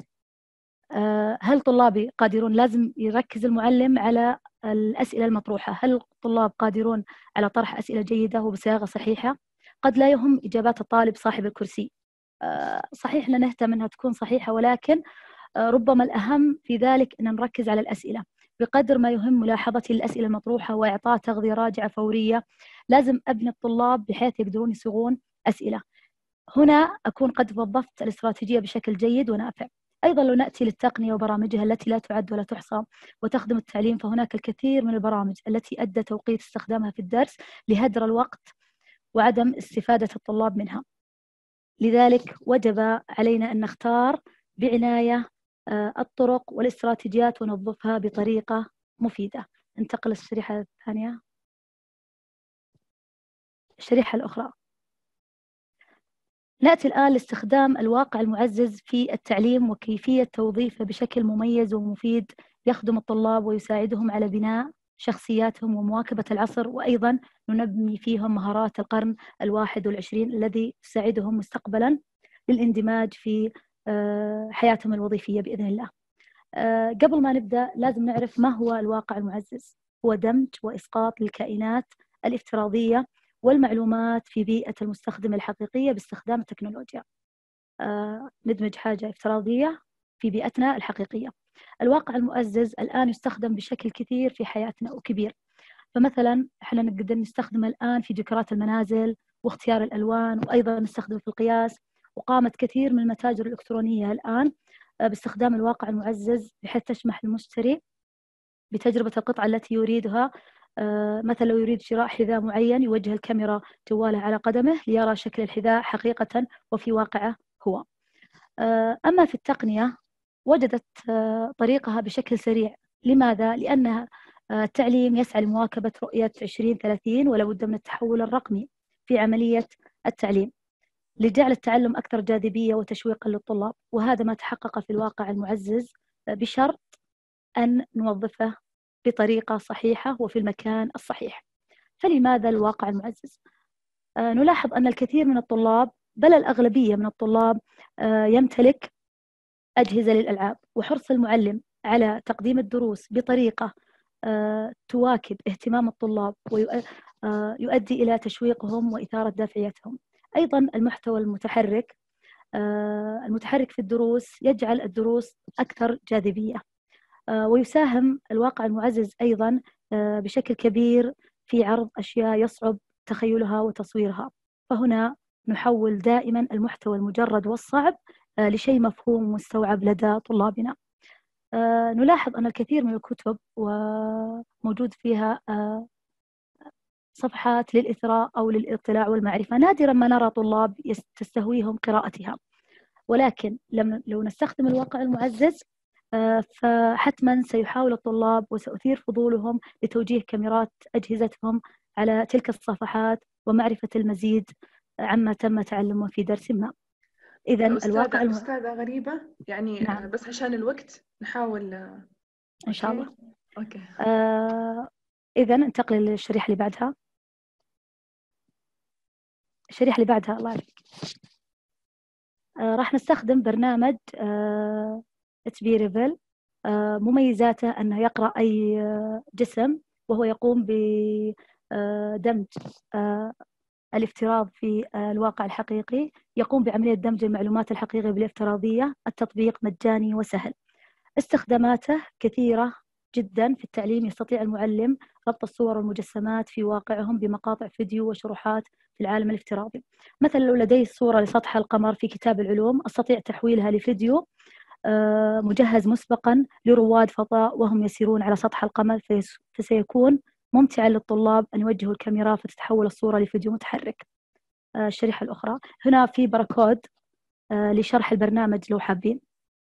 آه هل طلابي قادرون؟ لازم يركز المعلم على الأسئلة المطروحة. هل الطلاب قادرون على طرح أسئلة جيدة وبصياغة صحيحة؟ قد لا يهم إجابات الطالب صاحب الكرسي. آه صحيح أننا نهتم أنها تكون صحيحة، ولكن آه ربما الأهم في ذلك أن نركز على الأسئلة بقدر ما يهم ملاحظتي للأسئلة المطروحة وإعطاء تغذية راجعة فورية. لازم أبني الطلاب بحيث يقدرون يصيغون أسئلة. هنا أكون قد وظفت الاستراتيجية بشكل جيد ونافع. أيضا لو نأتي للتقنية وبرامجها التي لا تعد ولا تحصى وتخدم التعليم، فهناك الكثير من البرامج التي أدى توقيت استخدامها في الدرس لهدر الوقت وعدم استفادة الطلاب منها. لذلك وجب علينا أن نختار بعناية الطرق والاستراتيجيات ونوظفها بطريقة مفيدة. ننتقل للشريحة الثانية. الشريحة الأخرى، نأتي الآن لاستخدام الواقع المعزز في التعليم وكيفية توظيفه بشكل مميز ومفيد يخدم الطلاب ويساعدهم على بناء شخصياتهم ومواكبة العصر، وأيضا ننمي فيهم مهارات القرن الواحد والعشرين الذي تساعدهم مستقبلا للاندماج في حياتهم الوظيفية بإذن الله. قبل ما نبدأ لازم نعرف ما هو الواقع المعزز. هو دمج وإسقاط للكائنات الافتراضية والمعلومات في بيئة المستخدم الحقيقية باستخدام التكنولوجيا. آه، ندمج حاجة افتراضية في بيئتنا الحقيقية. الواقع المعزز الآن يستخدم بشكل كثير في حياتنا وكبير. فمثلا احنا نقدر نستخدمه الآن في ديكورات المنازل واختيار الألوان، وأيضا نستخدمه في القياس. وقامت كثير من المتاجر الإلكترونية الآن آه، باستخدام الواقع المعزز بحيث تسمح للمشتري بتجربة القطعة التي يريدها. آه مثلا لو يريد شراء حذاء معين يوجه الكاميرا جواله على قدمه ليرى شكل الحذاء حقيقة وفي واقعه هو. آه أما في التقنية وجدت طريقها بشكل سريع. لماذا؟ لأن التعليم يسعى لمواكبة رؤية عشرين ثلاثين ولا بد من التحول الرقمي في عملية التعليم لجعل التعلم أكثر جاذبية وتشويقا للطلاب، وهذا ما تحقق في الواقع المعزز بشرط أن نوظفه بطريقة صحيحة وفي المكان الصحيح. فلماذا الواقع المعزز؟ آه نلاحظ أن الكثير من الطلاب بل الأغلبية من الطلاب آه يمتلك أجهزة للألعاب، وحرص المعلم على تقديم الدروس بطريقة آه تواكب اهتمام الطلاب ويؤدي إلى تشويقهم وإثارة دافعيتهم. أيضا المحتوى المتحرك آه المتحرك في الدروس يجعل الدروس أكثر جاذبية، آه ويساهم الواقع المعزز أيضا آه بشكل كبير في عرض أشياء يصعب تخيلها وتصويرها. فهنا نحول دائما المحتوى المجرد والصعب آه لشيء مفهوم ومستوعب لدى طلابنا. آه نلاحظ أن الكثير من الكتب وموجود فيها آه صفحات للإثراء أو للإطلاع والمعرفة، نادرا ما نرى طلاب تستهويهم قراءتها. ولكن لو نستخدم الواقع المعزز فحتما سيحاول الطلاب وسأثير فضولهم لتوجيه كاميرات أجهزتهم على تلك الصفحات ومعرفة المزيد عما تم تعلمه في درس ما. إذا الواقع الم... أستاذة غريبة يعني نعم. بس عشان الوقت نحاول إن شاء الله. أوكي. آه... إذا انتقل للشريحة اللي بعدها. الشريحة اللي بعدها الله يعافيك. آه راح نستخدم برنامج آه اتش بي ريفل. آه مميزاته أنه يقرأ أي آه جسم، وهو يقوم بدمج آه الافتراض في آه الواقع الحقيقي، يقوم بعملية دمج المعلومات الحقيقية بالافتراضية. التطبيق مجاني وسهل. استخداماته كثيرة جدا في التعليم. يستطيع المعلم ربط الصور والمجسمات في واقعهم بمقاطع فيديو وشروحات في العالم الافتراضي. مثلا لو لدي صورة لسطح القمر في كتاب العلوم، أستطيع تحويلها لفيديو مجهز مسبقا لرواد فضاء وهم يسيرون على سطح القمر، فسيكون ممتعا للطلاب أن يوجهوا الكاميرا فتتحول الصورة لفيديو متحرك. الشريحة الأخرى هنا في باركود لشرح البرنامج لو حابين.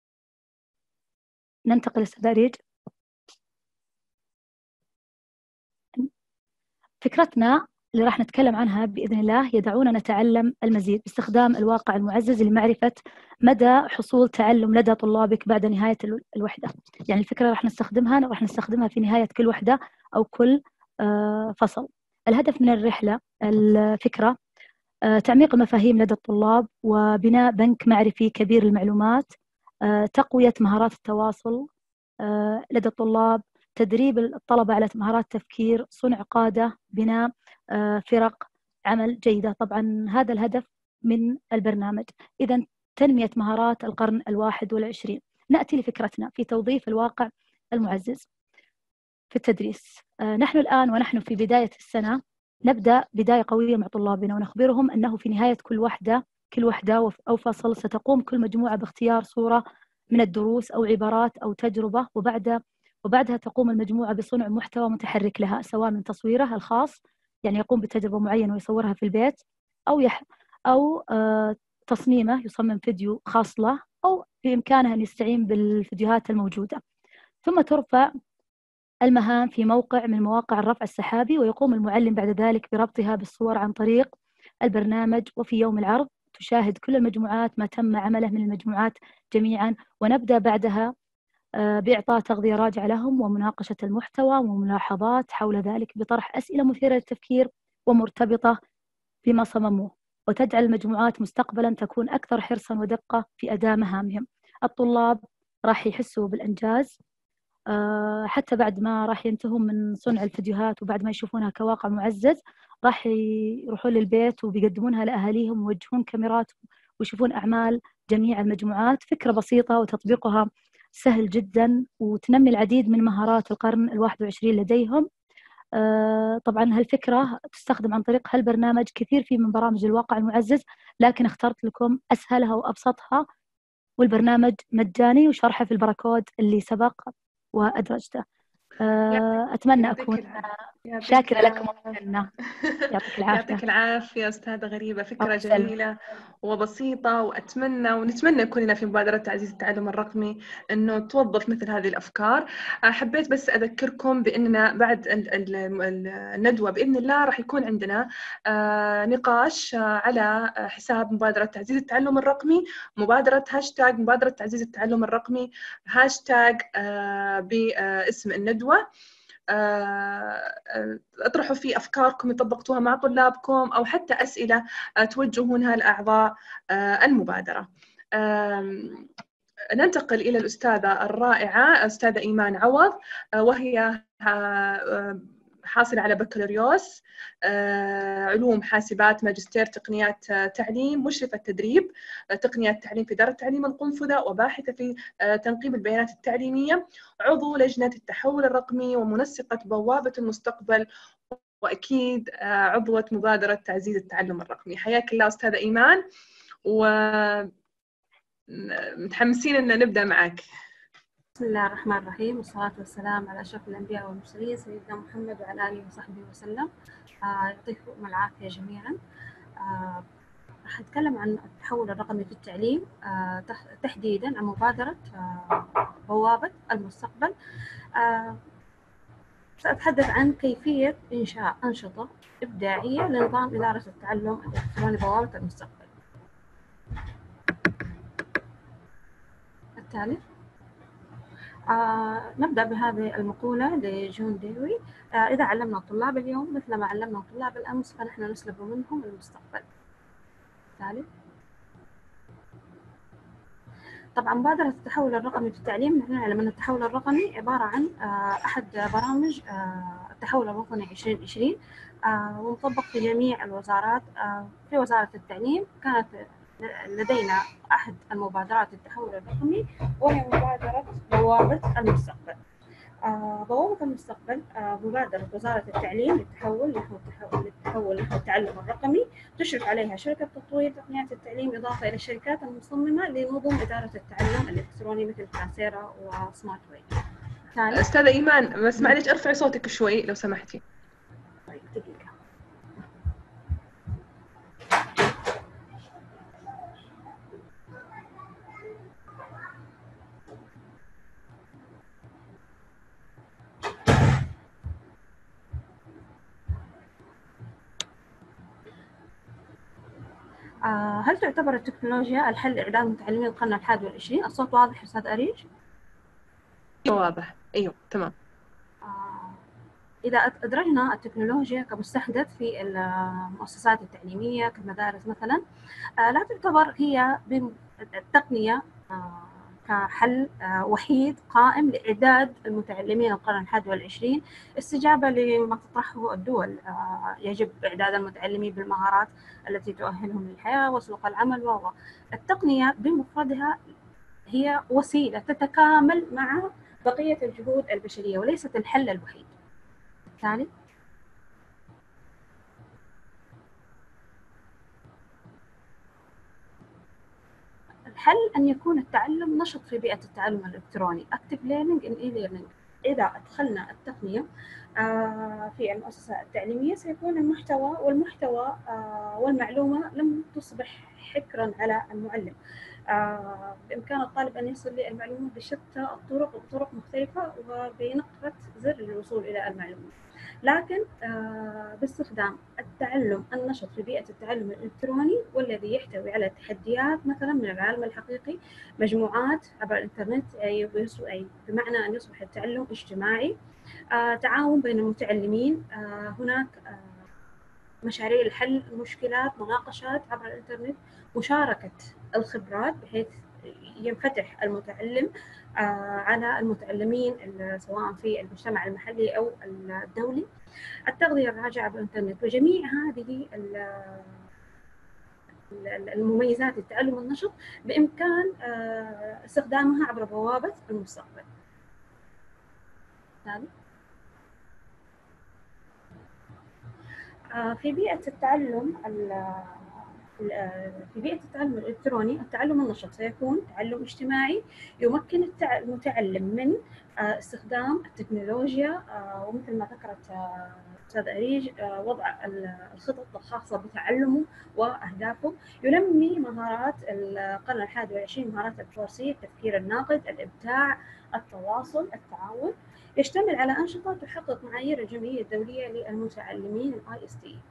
ننتقل للتدريج. فكرتنا اللي راح نتكلم عنها بإذن الله يدعونا نتعلم المزيد باستخدام الواقع المعزز لمعرفة مدى حصول تعلم لدى طلابك بعد نهاية الوحدة. يعني الفكرة راح نستخدمها راح نستخدمها في نهاية كل وحدة أو كل فصل. الهدف من الرحلة الفكرة تعميق المفاهيم لدى الطلاب وبناء بنك معرفي كبير المعلومات، تقوية مهارات التواصل لدى الطلاب، تدريب الطلبة على مهارات تفكير، صنع قادة، بناء فرق عمل جيدة. طبعا هذا الهدف من البرنامج. إذا تنمية مهارات القرن الواحد والعشرين. نأتي لفكرتنا في توظيف الواقع المعزز في التدريس. نحن الآن ونحن في بداية السنة نبدأ بداية قوية مع طلابنا ونخبرهم أنه في نهاية كل وحدة كل وحدة أو فصل ستقوم كل مجموعة باختيار صورة من الدروس أو عبارات أو تجربة، وبعد وبعدها تقوم المجموعة بصنع محتوى متحرك لها، سواء من تصويرها الخاص، يعني يقوم بتجربة معينة ويصورها في البيت، أو يح أو آه تصميمه يصمم فيديو خاص له، أو بإمكانه أن يستعين بالفيديوهات الموجودة. ثم ترفع المهام في موقع من مواقع الرفع السحابي، ويقوم المعلم بعد ذلك بربطها بالصور عن طريق البرنامج. وفي يوم العرض تشاهد كل المجموعات ما تم عمله من المجموعات جميعا، ونبدأ بعدها بإعطاء تغذية راجعة لهم ومناقشة المحتوى وملاحظات حول ذلك بطرح أسئلة مثيرة للتفكير ومرتبطة بما صمموه، وتجعل المجموعات مستقبلا تكون أكثر حرصا ودقة في أداء مهامهم. الطلاب راح يحسوا بالإنجاز حتى بعد ما راح ينتهوا من صنع الفيديوهات، وبعد ما يشوفونها كواقع معزز راح يروحون للبيت وبيقدمونها لأهاليهم ويوجهون كاميرات ويشوفون أعمال جميع المجموعات. فكرة بسيطة وتطبيقها سهل جدا، وتنمي العديد من مهارات القرن الواحد والعشرين لديهم. آه طبعا هالفكرة تستخدم عن طريق هالبرنامج كثير في من برامج الواقع المعزز، لكن اخترت لكم أسهلها وأبسطها، والبرنامج مجاني وشرحه في الباركود اللي سبق وأدرجته. أتمنى أكون شاكرة لكم وممتنة. يعطيك العافية. يعطيك العافية أستاذة غريبة، فكرة أفضل. جميلة وبسيطة، وأتمنى ونتمنى يكون لنا في مبادرة تعزيز التعلم الرقمي إنه توظف مثل هذه الأفكار. حبيت بس أذكركم بأننا بعد الندوة بإذن الله راح يكون عندنا نقاش على حساب مبادرة تعزيز التعلم الرقمي، مبادرة هاشتاج مبادرة تعزيز التعلم الرقمي، هاشتاج باسم الندوة. اطرحوا فيه أفكاركم طبقتوها مع طلابكم، أو حتى أسئلة توجهونها لأعضاء المبادرة. ننتقل إلى الأستاذة الرائعة أستاذة إيمان عوض، وهي حاصلة على بكالوريوس علوم حاسبات، ماجستير تقنيات تعليم، مشرفة تدريب تقنيات تعليم في دار التعليم القنفذة، وباحثة في تنقيب البيانات التعليمية، عضو لجنة التحول الرقمي، ومنسقة بوابة المستقبل، وأكيد عضوة مبادرة تعزيز التعلم الرقمي. حياك الله أستاذة إيمان، ومتحمسين أن نبدأ معك. بسم الله الرحمن الرحيم، والصلاة والسلام على أشرف الأنبياء والمرسلين سيدنا محمد وعلى آله وصحبه وسلم. آه يعطيكم العافية جميعا. آه راح أتكلم عن التحول الرقمي في التعليم، آه تحديدا عن مبادرة آه بوابة المستقبل. آه سأتحدث عن كيفية إنشاء أنشطة إبداعية لنظام إدارة التعلم الإلكتروني بوابة المستقبل. التالي آه نبدأ بهذه المقولة لجون ديوي: آه إذا علمنا الطلاب اليوم مثل ما علمنا الطلاب الأمس فنحن نسلب منهم المستقبل. ثالث، طبعا مبادرة التحول الرقمي في التعليم، نحن نعلم أن التحول الرقمي عبارة عن آه أحد برامج آه التحول الرقمي عشرين عشرين، آه ومطبق في جميع الوزارات. آه في وزارة التعليم كانت لدينا أحد المبادرات التحول الرقمي، وهي مبادرة بوابة المستقبل. آه بوابة المستقبل آه مبادرة وزارة التعليم للتحول نحو التحول نحو التعلم الرقمي، تشرف عليها شركة تطوير تقنيات التعليم، إضافة إلى الشركات المصممة لنظم إدارة التعلم الإلكتروني مثل كاسيرا وسمارت واي. أستاذة إيمان بس معلش ارفعي صوتك شوي لو سمحتي. طيب دقيقة. هل تعتبر التكنولوجيا الحل لإعداد متعلمي القرن الحادي والعشرين؟ الصوت واضح أستاذ أريج؟ أيوة واضح، أيوة تمام. آه إذا أدرجنا التكنولوجيا كمستحدث في المؤسسات التعليمية كالمدارس مثلا، آه لا تعتبر هي التقنية آه كحل آه وحيد قائم لإعداد المتعلمين القرن الحادي والعشرين استجابة لما تطرحه الدول. آه يجب إعداد المتعلمين بالمهارات التي تؤهلهم للحياة وسوق العمل. و التقنية بمفردها هي وسيلة تتكامل مع بقية الجهود البشرية وليست الحل الوحيد. الثالث، الحل أن يكون التعلم نشط في بيئة التعلم الإلكتروني active learning in e-learning. إذا أدخلنا التقنية في المؤسسة التعليمية سيكون المحتوى والمحتوى والمعلومة لم تصبح حكرا على المعلم. بإمكان الطالب أن يصل للمعلومات بشتى الطرق وبطرق مختلفة وبنقرة زر للوصول إلى المعلومات، لكن باستخدام التعلم النشط في بيئة التعلم الإلكتروني والذي يحتوي على تحديات مثلا من العالم الحقيقي، مجموعات عبر الإنترنت، أي بمعنى أن يصبح التعلم اجتماعي، تعاون بين المتعلمين، هناك مشاريع لحل المشكلات، مناقشات عبر الإنترنت، مشاركة الخبرات بحيث ينفتح المتعلم على المتعلمين سواء في المجتمع المحلي أو الدولي، التغذية الراجعة بالإنترنت. وجميع هذه المميزات التعلم النشط بإمكان استخدامها عبر بوابة المستقبل. في بيئة التعلم في بيئة التعلم الإلكتروني التعلم النشط سيكون تعلم اجتماعي يمكن المتعلم من استخدام التكنولوجيا، ومثل ما ذكرت أستاذ أريج وضع الخطط الخاصة بتعلمه وأهدافه، ينمي مهارات القرن الحادي والعشرين، مهارات الفورسية، التفكير الناقد، الإبداع، التواصل، التعاون، يشتمل على أنشطة تحقق معايير الجمعية الدولية للمتعلمين ال آي إس تي.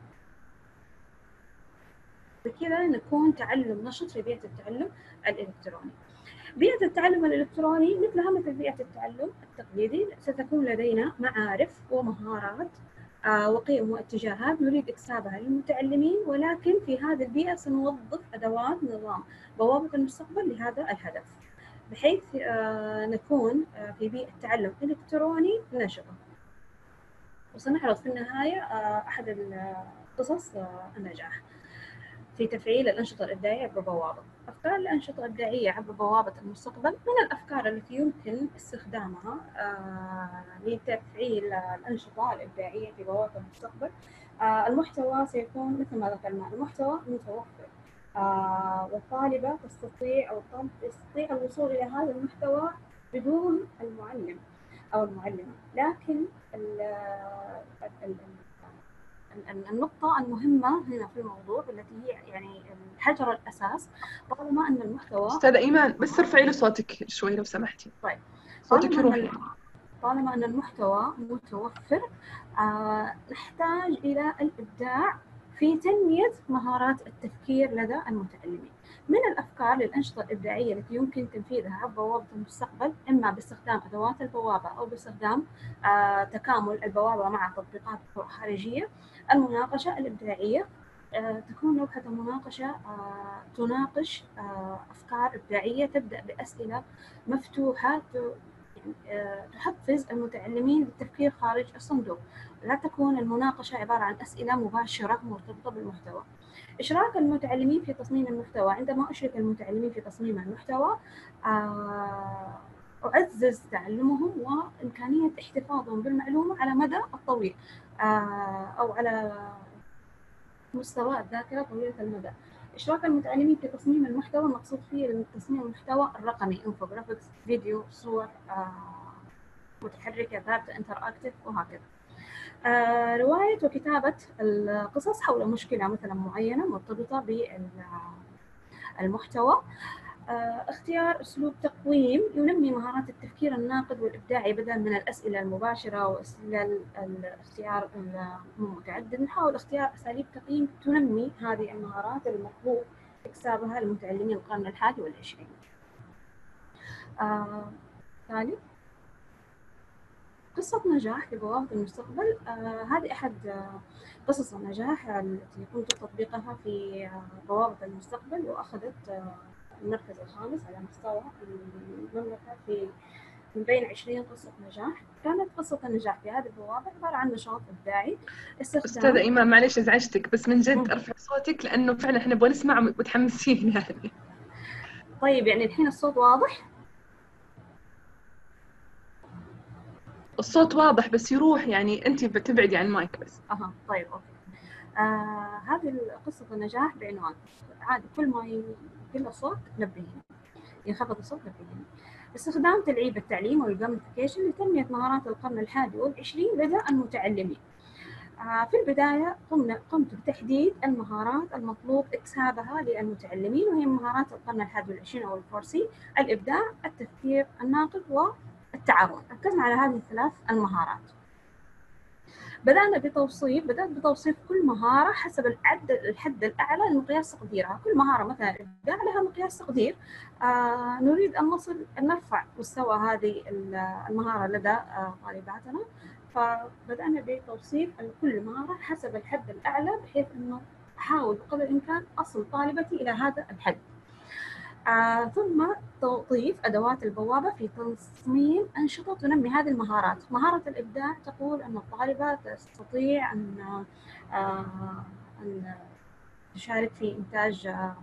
بكذا نكون تعلم نشط في بيئة التعلم الإلكتروني. بيئة التعلم الإلكتروني مثلها مثل بيئة التعلم التقليدي، ستكون لدينا معارف ومهارات وقيم واتجاهات نريد إكسابها للمتعلمين، ولكن في هذه البيئة سنوظف أدوات نظام بوابة المستقبل لهذا الهدف، بحيث نكون في بيئة تعلم إلكتروني نشطة. وسنعرض في النهاية أحد قصص النجاح في تفعيل الأنشطة الإبداعية عبر بوابة. أفكار الأنشطة الإبداعية عبر بوابة المستقبل من الأفكار التي يمكن استخدامها لتفعيل الأنشطة الإبداعية في بوابة المستقبل. المحتوى سيكون مثل ما ذكرنا، المحتوى متوفر، والطالبة تستطيع أو الطالب يستطيع الوصول إلى هذا المحتوى بدون المعلم أو المعلمة، لكن ال ال النقطة المهمة هنا في الموضوع التي هي يعني الحجر الأساس، طالما أن المحتوى. أستاذة إيمان بس ارفعي له صوتك شوي لو سمحتي. طيب. صوتك يروح. طالما أن المحتوى متوفر، آه نحتاج إلى الإبداع في تنمية مهارات التفكير لدى المتعلمين. من الأفكار للأنشطة الإبداعية التي يمكن تنفيذها عبر بوابة المستقبل، إما باستخدام أدوات البوابة أو باستخدام آه تكامل البوابة مع تطبيقات خارجية. المناقشة الإبداعية، آه تكون لوحة المناقشة آه تناقش آه أفكار إبداعية، تبدأ بأسئلة مفتوحة تحفز المتعلمين للتفكير خارج الصندوق. لا تكون المناقشة عبارة عن أسئلة مباشرة مرتبطة بالمحتوى. إشراك المتعلمين في تصميم المحتوى، عندما أشرك المتعلمين في تصميم المحتوى أعزز تعلمهم وإمكانية احتفاظهم بالمعلومة على مدى الطويل أو على مستوى الذاكرة طويلة المدى. إشراك المتعلمين في تصميم المحتوى، المقصود فيه تصميم المحتوى الرقمي، انفوجرافيكس، فيديو، صور آه، متحركة، ذات انتراكتيف وهكذا. آه، رواية وكتابة القصص حول مشكلة مثلا معينة مرتبطة بالمحتوى. آه، اختيار أسلوب تقويم ينمي مهارات التفكير الناقد والإبداعي بدلا من الأسئلة المباشرة وأسئلة الاختيار المتعدد. نحاول اختيار أساليب تقييم تنمي هذه المهارات المطلوب إكسابها لمتعلمي القرن الحادي والعشرين. ثالث، آه، قصة نجاح في بوابة المستقبل. آه، هذه أحد آه، قصص النجاح التي قمت بتطبيقها في آه، بوابة المستقبل، وأخذت آه، المركز الخامس على مستوى المملكة في من بين عشرين قصة نجاح. كانت قصة النجاح في هذه البوابة عبارة عن نشاط إبداعي. أستاذة إيمان معلش إزعجتك، بس من جد أرفع صوتك لأنه فعلا إحنا نبغى نسمع متحمسين يعني. طيب يعني الحين الصوت واضح؟ الصوت واضح بس يروح، يعني أنت بتبعدي عن المايك بس. أها طيب أوكي. آه هذه قصة النجاح بعنوان عادي، كل ما يقل الصوت نبهني، ينخفض الصوت نبهني. استخدام تلعيب التعليم والجيميفيكيشن لتنمية مهارات القرن الحادي والعشرين لدى المتعلمين. آه في البداية قمنا قمت بتحديد المهارات المطلوب إكسابها للمتعلمين، وهي مهارات القرن الحادي والعشرين أو الفورسي: الإبداع، التفكير الناقد، والتعاون. ركزنا على هذه الثلاث المهارات. بدأنا بتوصيف بدأت بتوصيف كل مهارة حسب العد الحد الأعلى لمقياس تقديرها. كل مهارة مثلا الإبداع لها مقياس تقدير. آه نريد أن نصل أن نرفع مستوى هذه المهارة لدى آه طالباتنا، فبدأنا بتوصيف كل مهارة حسب الحد الأعلى، بحيث أنه أحاول بقدر الإمكان أصل طالبتي إلى هذا الحد. آه، ثم توظيف أدوات البوابة في تصميم أنشطة تنمي هذه المهارات. مهارة الإبداع تقول أن الطالبة تستطيع أن, آه، أن تشارك في إنتاج آه،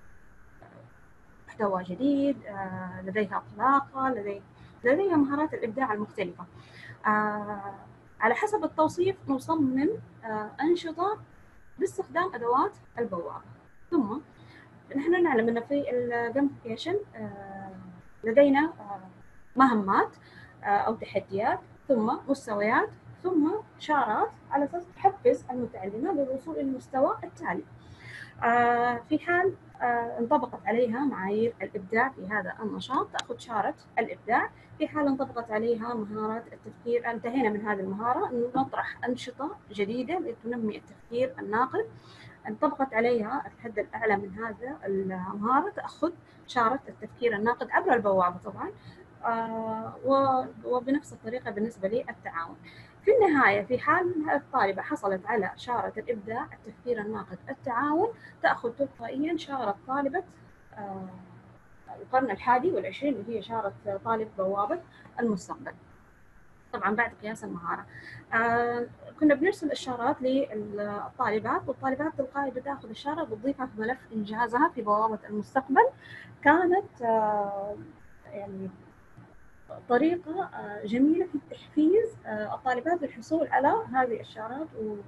محتوى جديد، آه، لديها طلاقة، لدي... لديها مهارات الإبداع المختلفة. آه، على حسب التوصيف نصمم آه، أنشطة باستخدام أدوات البوابة. ثم نحن نعلم أن في الجيمفيكيشن لدينا مهمات أو تحديات، ثم مستويات، ثم شارات على أساس تحفز المتعلمة للوصول إلى المستوى التالي. في حال انطبقت عليها معايير الإبداع في هذا النشاط تأخذ شارة الإبداع. في حال انطبقت عليها مهارات التفكير، انتهينا من هذه المهارة، إنه نطرح أنشطة جديدة لتنمي التفكير الناقد. انطبقت عليها الحد الأعلى من هذا المهارة تأخذ شارة التفكير الناقد عبر البوابة طبعا. آه وبنفس الطريقة بالنسبة للتعاون. في النهاية في حال الطالبة حصلت على شارة الإبداع، التفكير الناقد، التعاون، تأخذ تلقائيا شارة طالبة آه القرن الحادي والعشرين اللي هي شارة طالب بوابة المستقبل، طبعا بعد قياس المهارة. آه كنا بنرسل الشارات للطالبات، والطالبات تلقائي بتاخذ الشارة وتضيفها في ملف إنجازها في بوابة المستقبل. كانت آه يعني طريقة آه جميلة في تحفيز آه الطالبات للحصول على هذه الشارات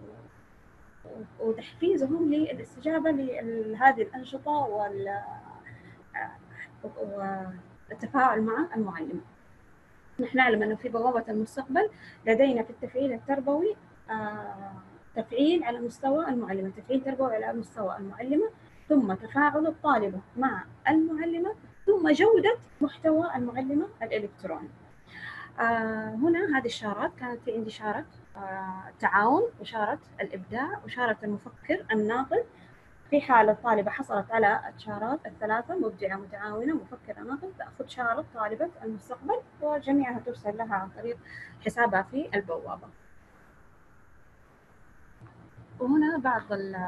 وتحفيزهم للاستجابة لهذه الأنشطة والتفاعل مع المعلم. نحن نعلم أنه في بوابة المستقبل لدينا في التفعيل التربوي آه تفعيل على مستوى المعلمة، تفعيل تربوي على مستوى المعلمة، ثم تفاعل الطالبة مع المعلمة، ثم جودة محتوى المعلمة الإلكتروني. آه هنا هذه الشارات كانت في عندي شارة آه التعاون، وشارة الإبداع، وشارة المفكر الناقد. في حال الطالبة حصلت على الشارات الثلاثة، مبدعة، متعاونة، مفكرة، ناقد، تأخذ شارة طالبة المستقبل، وجميعها ترسل لها عن طريق حسابها في البوابة. وهنا بعض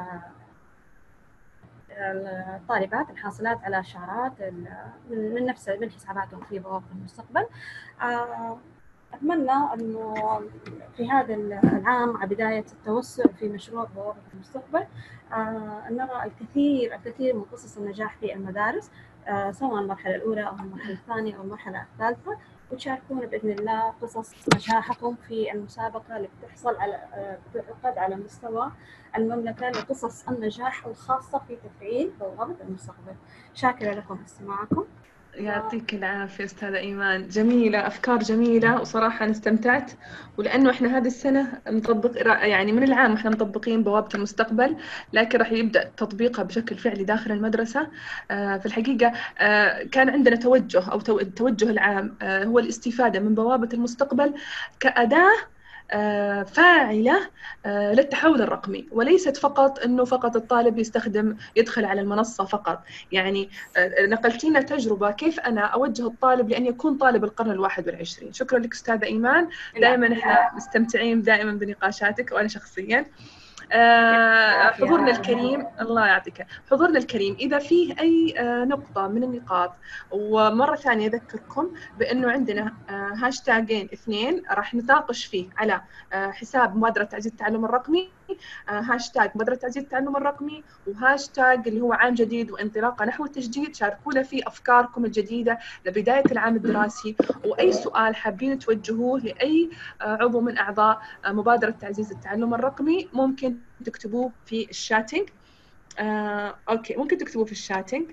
الطالبات الحاصلات على شارات من نفس من حساباتهم في بوابة المستقبل. أتمنى أنه في هذا العام مع بداية التوسع في مشروع بوابة المستقبل أن نرى الكثير الكثير من قصص النجاح في المدارس، سواء المرحلة الأولى أو المرحلة الثانية أو المرحلة الثالثة، وتشاركونا بإذن الله قصص نجاحكم في المسابقة اللي بتحصل على تعقد على مستوى المملكة لقصص النجاح الخاصة في تفعيل بوابة المستقبل. شاكرة لكم استماعكم. يعطيك العافية أستاذة إيمان، جميلة، أفكار جميلة، وصراحة أنا استمتعت. ولأنه إحنا هذه السنة نطبق يعني من العام إحنا مطبقين بوابة المستقبل، لكن راح يبدأ تطبيقها بشكل فعلي داخل المدرسة. آه في الحقيقة آه كان عندنا توجه أو التوجه العام آه هو الاستفادة من بوابة المستقبل كأداة فاعلة للتحول الرقمي، وليست فقط أنه فقط الطالب يستخدم يدخل على المنصة فقط. يعني نقلتينا تجربة كيف أنا أوجه الطالب لأن يكون طالب القرن الواحد والعشرين. شكرا لك أستاذة إيمان، دائما إحنا مستمتعين دائما بنقاشاتك وأنا شخصيا. آه حضورنا الكريم، الله يعطيك، حضورنا الكريم، إذا فيه أي آه نقطة من النقاط، ومرة ثانية أذكركم بأنه عندنا آه هاشتاجين اثنين راح نتناقش فيه على آه حساب مبادرة تعزيز التعلم الرقمي، آه هاشتاج مبادرة تعزيز التعلم الرقمي، وهاشتاج اللي هو عام جديد وانطلاقة نحو التجديد. شاركونا فيه أفكاركم الجديدة لبداية العام الدراسي، وأي سؤال حابين توجهوه لأي آه عضو من أعضاء آه مبادرة تعزيز التعلم الرقمي ممكن تكتبوه في الشاتنج. آه، أوكي، ممكن تكتبوه في الشاتنج.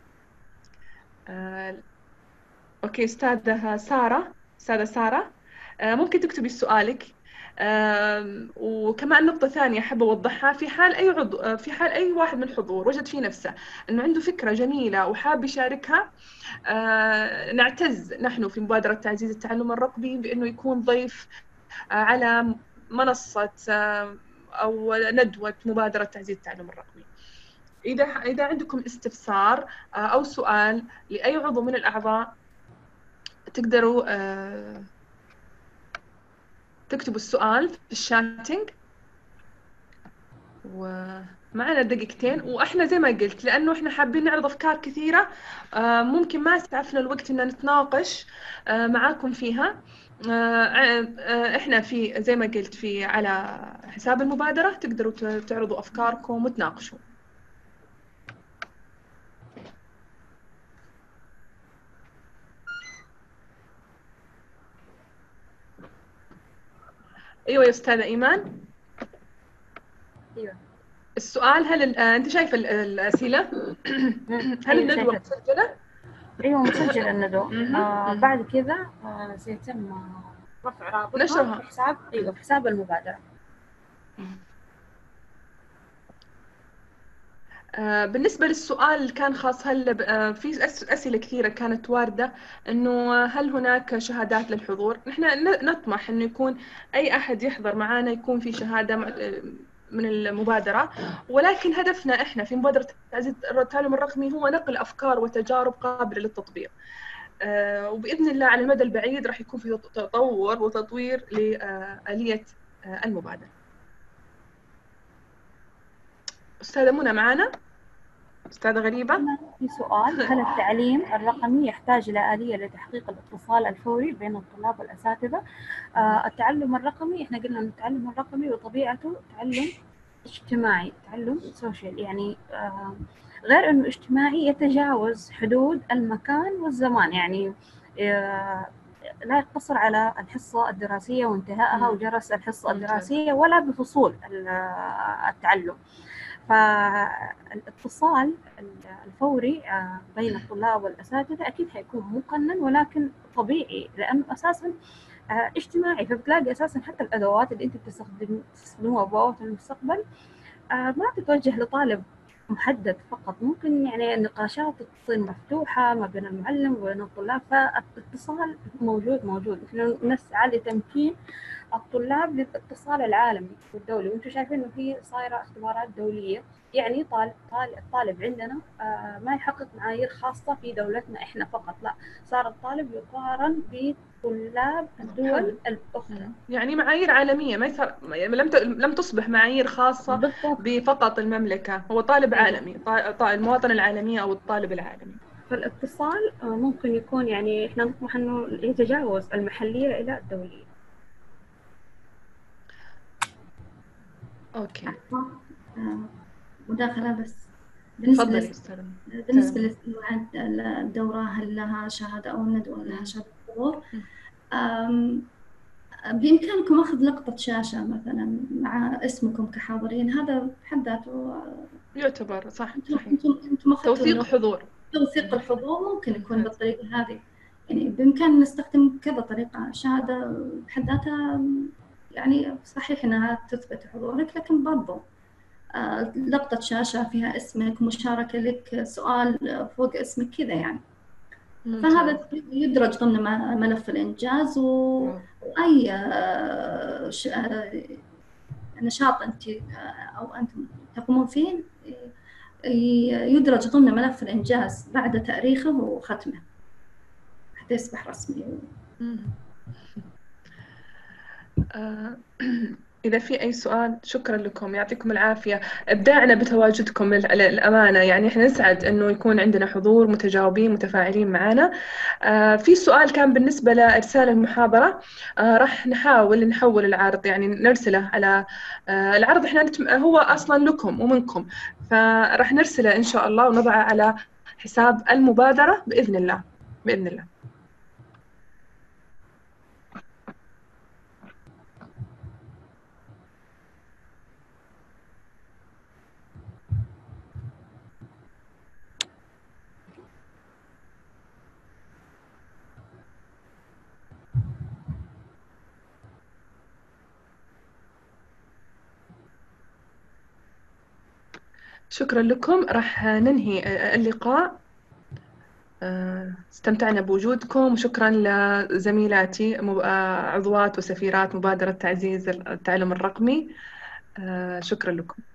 آه، أوكي أستاذة سارة، أستاذة سارة آه، ممكن تكتبي سؤالك. آه، وكمان نقطة ثانية أحب أوضحها، في حال أي عضو في حال أي واحد من الحضور وجد في نفسه أنه عنده فكرة جميلة وحاب يشاركها، آه، نعتز نحن في مبادرة تعزيز التعلم الرقمي بأنه يكون ضيف آه، على منصة آه، أو ندوة مبادرة تعزيز التعلم الرقمي. إذا إذا عندكم استفسار أو سؤال لأي عضو من الأعضاء تقدروا تكتبوا السؤال في الشاتنج، ومعنا دقيقتين. وإحنا زي ما قلت لأنه إحنا حابين نعرض أفكار كثيرة ممكن ما يسعفنا الوقت إن نتناقش معاكم فيها. إحنا في زي ما قلت في على حساب المبادرة تقدروا تعرضوا أفكاركم وتناقشوا. أيوة يا أستاذة إيمان. أيوة. السؤال هل ال- آه، أنت شايفة ال- الأسئلة؟ هل أيوة الندوة شايفة. مسجلة؟ أيوة مسجل الندوة. مهم. آه مهم. بعد كذا آه سيتم آه، رفع رابطها نشرها. في حساب أيوة في حساب المبادرة. آه، بالنسبة للسؤال اللي كان خاص هل ب- آه، في أس- أسئلة كثيرة كانت واردة إنه هل هناك شهادات للحضور؟ نحن ن- نطمح إنه يكون أي أحد يحضر معنا يكون في شهادة مع- آه، من المبادرة، ولكن هدفنا إحنا في مبادرة تعزيز التعلم الرقمي هو نقل أفكار وتجارب قابلة للتطبيق. آه، وبإذن الله على المدى البعيد راح يكون في تطور وتطوير لآلية آه، المبادرة. أستاذة منى معنا؟ أستاذة غريبة؟ هنا في سؤال: هل التعليم الرقمي يحتاج إلى آلية لتحقيق الاتصال الفوري بين الطلاب والأساتذة؟ آه التعلم الرقمي، إحنا قلنا أن التعلم الرقمي بطبيعته تعلم اجتماعي، تعلم سوشيال، يعني آه غير أنه اجتماعي يتجاوز حدود المكان والزمان، يعني آه لا يقتصر على الحصة الدراسية وانتهائها وجرس الحصة الدراسية ولا بفصول التعلم. فالاتصال الفوري بين الطلاب والأساتذة أكيد حيكون مقنن ولكن طبيعي، لأنه أساساً اجتماعي. فبتلاقي أساساً حتى الأدوات اللي أنت بتستخدم تستخدموها بوابة المستقبل ما تتوجه لطالب محدد فقط، ممكن يعني النقاشات تصير مفتوحة ما بين المعلم وبين الطلاب. فالاتصال موجود موجود نحن نسعى لتمكين الطلاب للاتصال العالمي والدولي. وانتم شايفين انه في صايره اختبارات دوليه، يعني طالب طالب الطالب عندنا آه ما يحقق معايير خاصه في دولتنا احنا فقط، لا، صار الطالب يقارن بطلاب الدول الاخرى، يعني معايير عالميه، ما يصير لم لم تصبح معايير خاصه بالضبط بفقط المملكه، هو طالب أيوة. عالمي، المواطن العالمي او الطالب العالمي. فالاتصال آه ممكن يكون، يعني احنا نطمح انه يتجاوز المحليه الى الدوليه. اوكي. آه، مداخلة بس. بالنسبة تفضلي لس... استاذ. بالنسبة لموعد الدورة، هل لها شهادة أو الندوة لها شهادة حضور؟ بإمكانكم أخذ لقطة شاشة مثلا مع اسمكم كحاضرين، هذا بحد ذاته يعتبر صح. أنتم صحيح. أنتم أنتم أخذتوا توثيق حضور. توثيق الحضور ممكن يكون بالطريقة هذه، يعني بإمكاننا نستخدم كذا طريقة. شهادة بحد ذاتها يعني صحيح إنها تثبت حضورك، لكن برضو آه لقطة شاشة فيها اسمك، مشاركة لك، سؤال فوق اسمك كذا يعني. ممتاز. فهذا يدرج ضمن ملف الإنجاز، و... وأي آه ش... آه نشاط أنت أو أنتم تقومون فيه يدرج ضمن ملف الإنجاز بعد تأريخه وختمه حتى يصبح رسمي. آه، إذا في أي سؤال، شكرا لكم، يعطيكم العافية. إبداعنا بتواجدكم للأمانة، يعني إحنا نسعد إنه يكون عندنا حضور متجاوبين متفاعلين معنا. آه، في سؤال كان بالنسبة لإرسال المحاضرة، آه، راح نحاول نحول العرض، يعني نرسله على آه، العرض. إحنا نتم... هو أصلا لكم ومنكم، فراح نرسله إن شاء الله ونضعه على حساب المبادرة بإذن الله. بإذن الله. شكرا لكم، راح ننهي اللقاء. استمتعنا بوجودكم، وشكرا لزميلاتي عضوات وسفيرات مبادرة تعزيز التعلم الرقمي. شكرا لكم.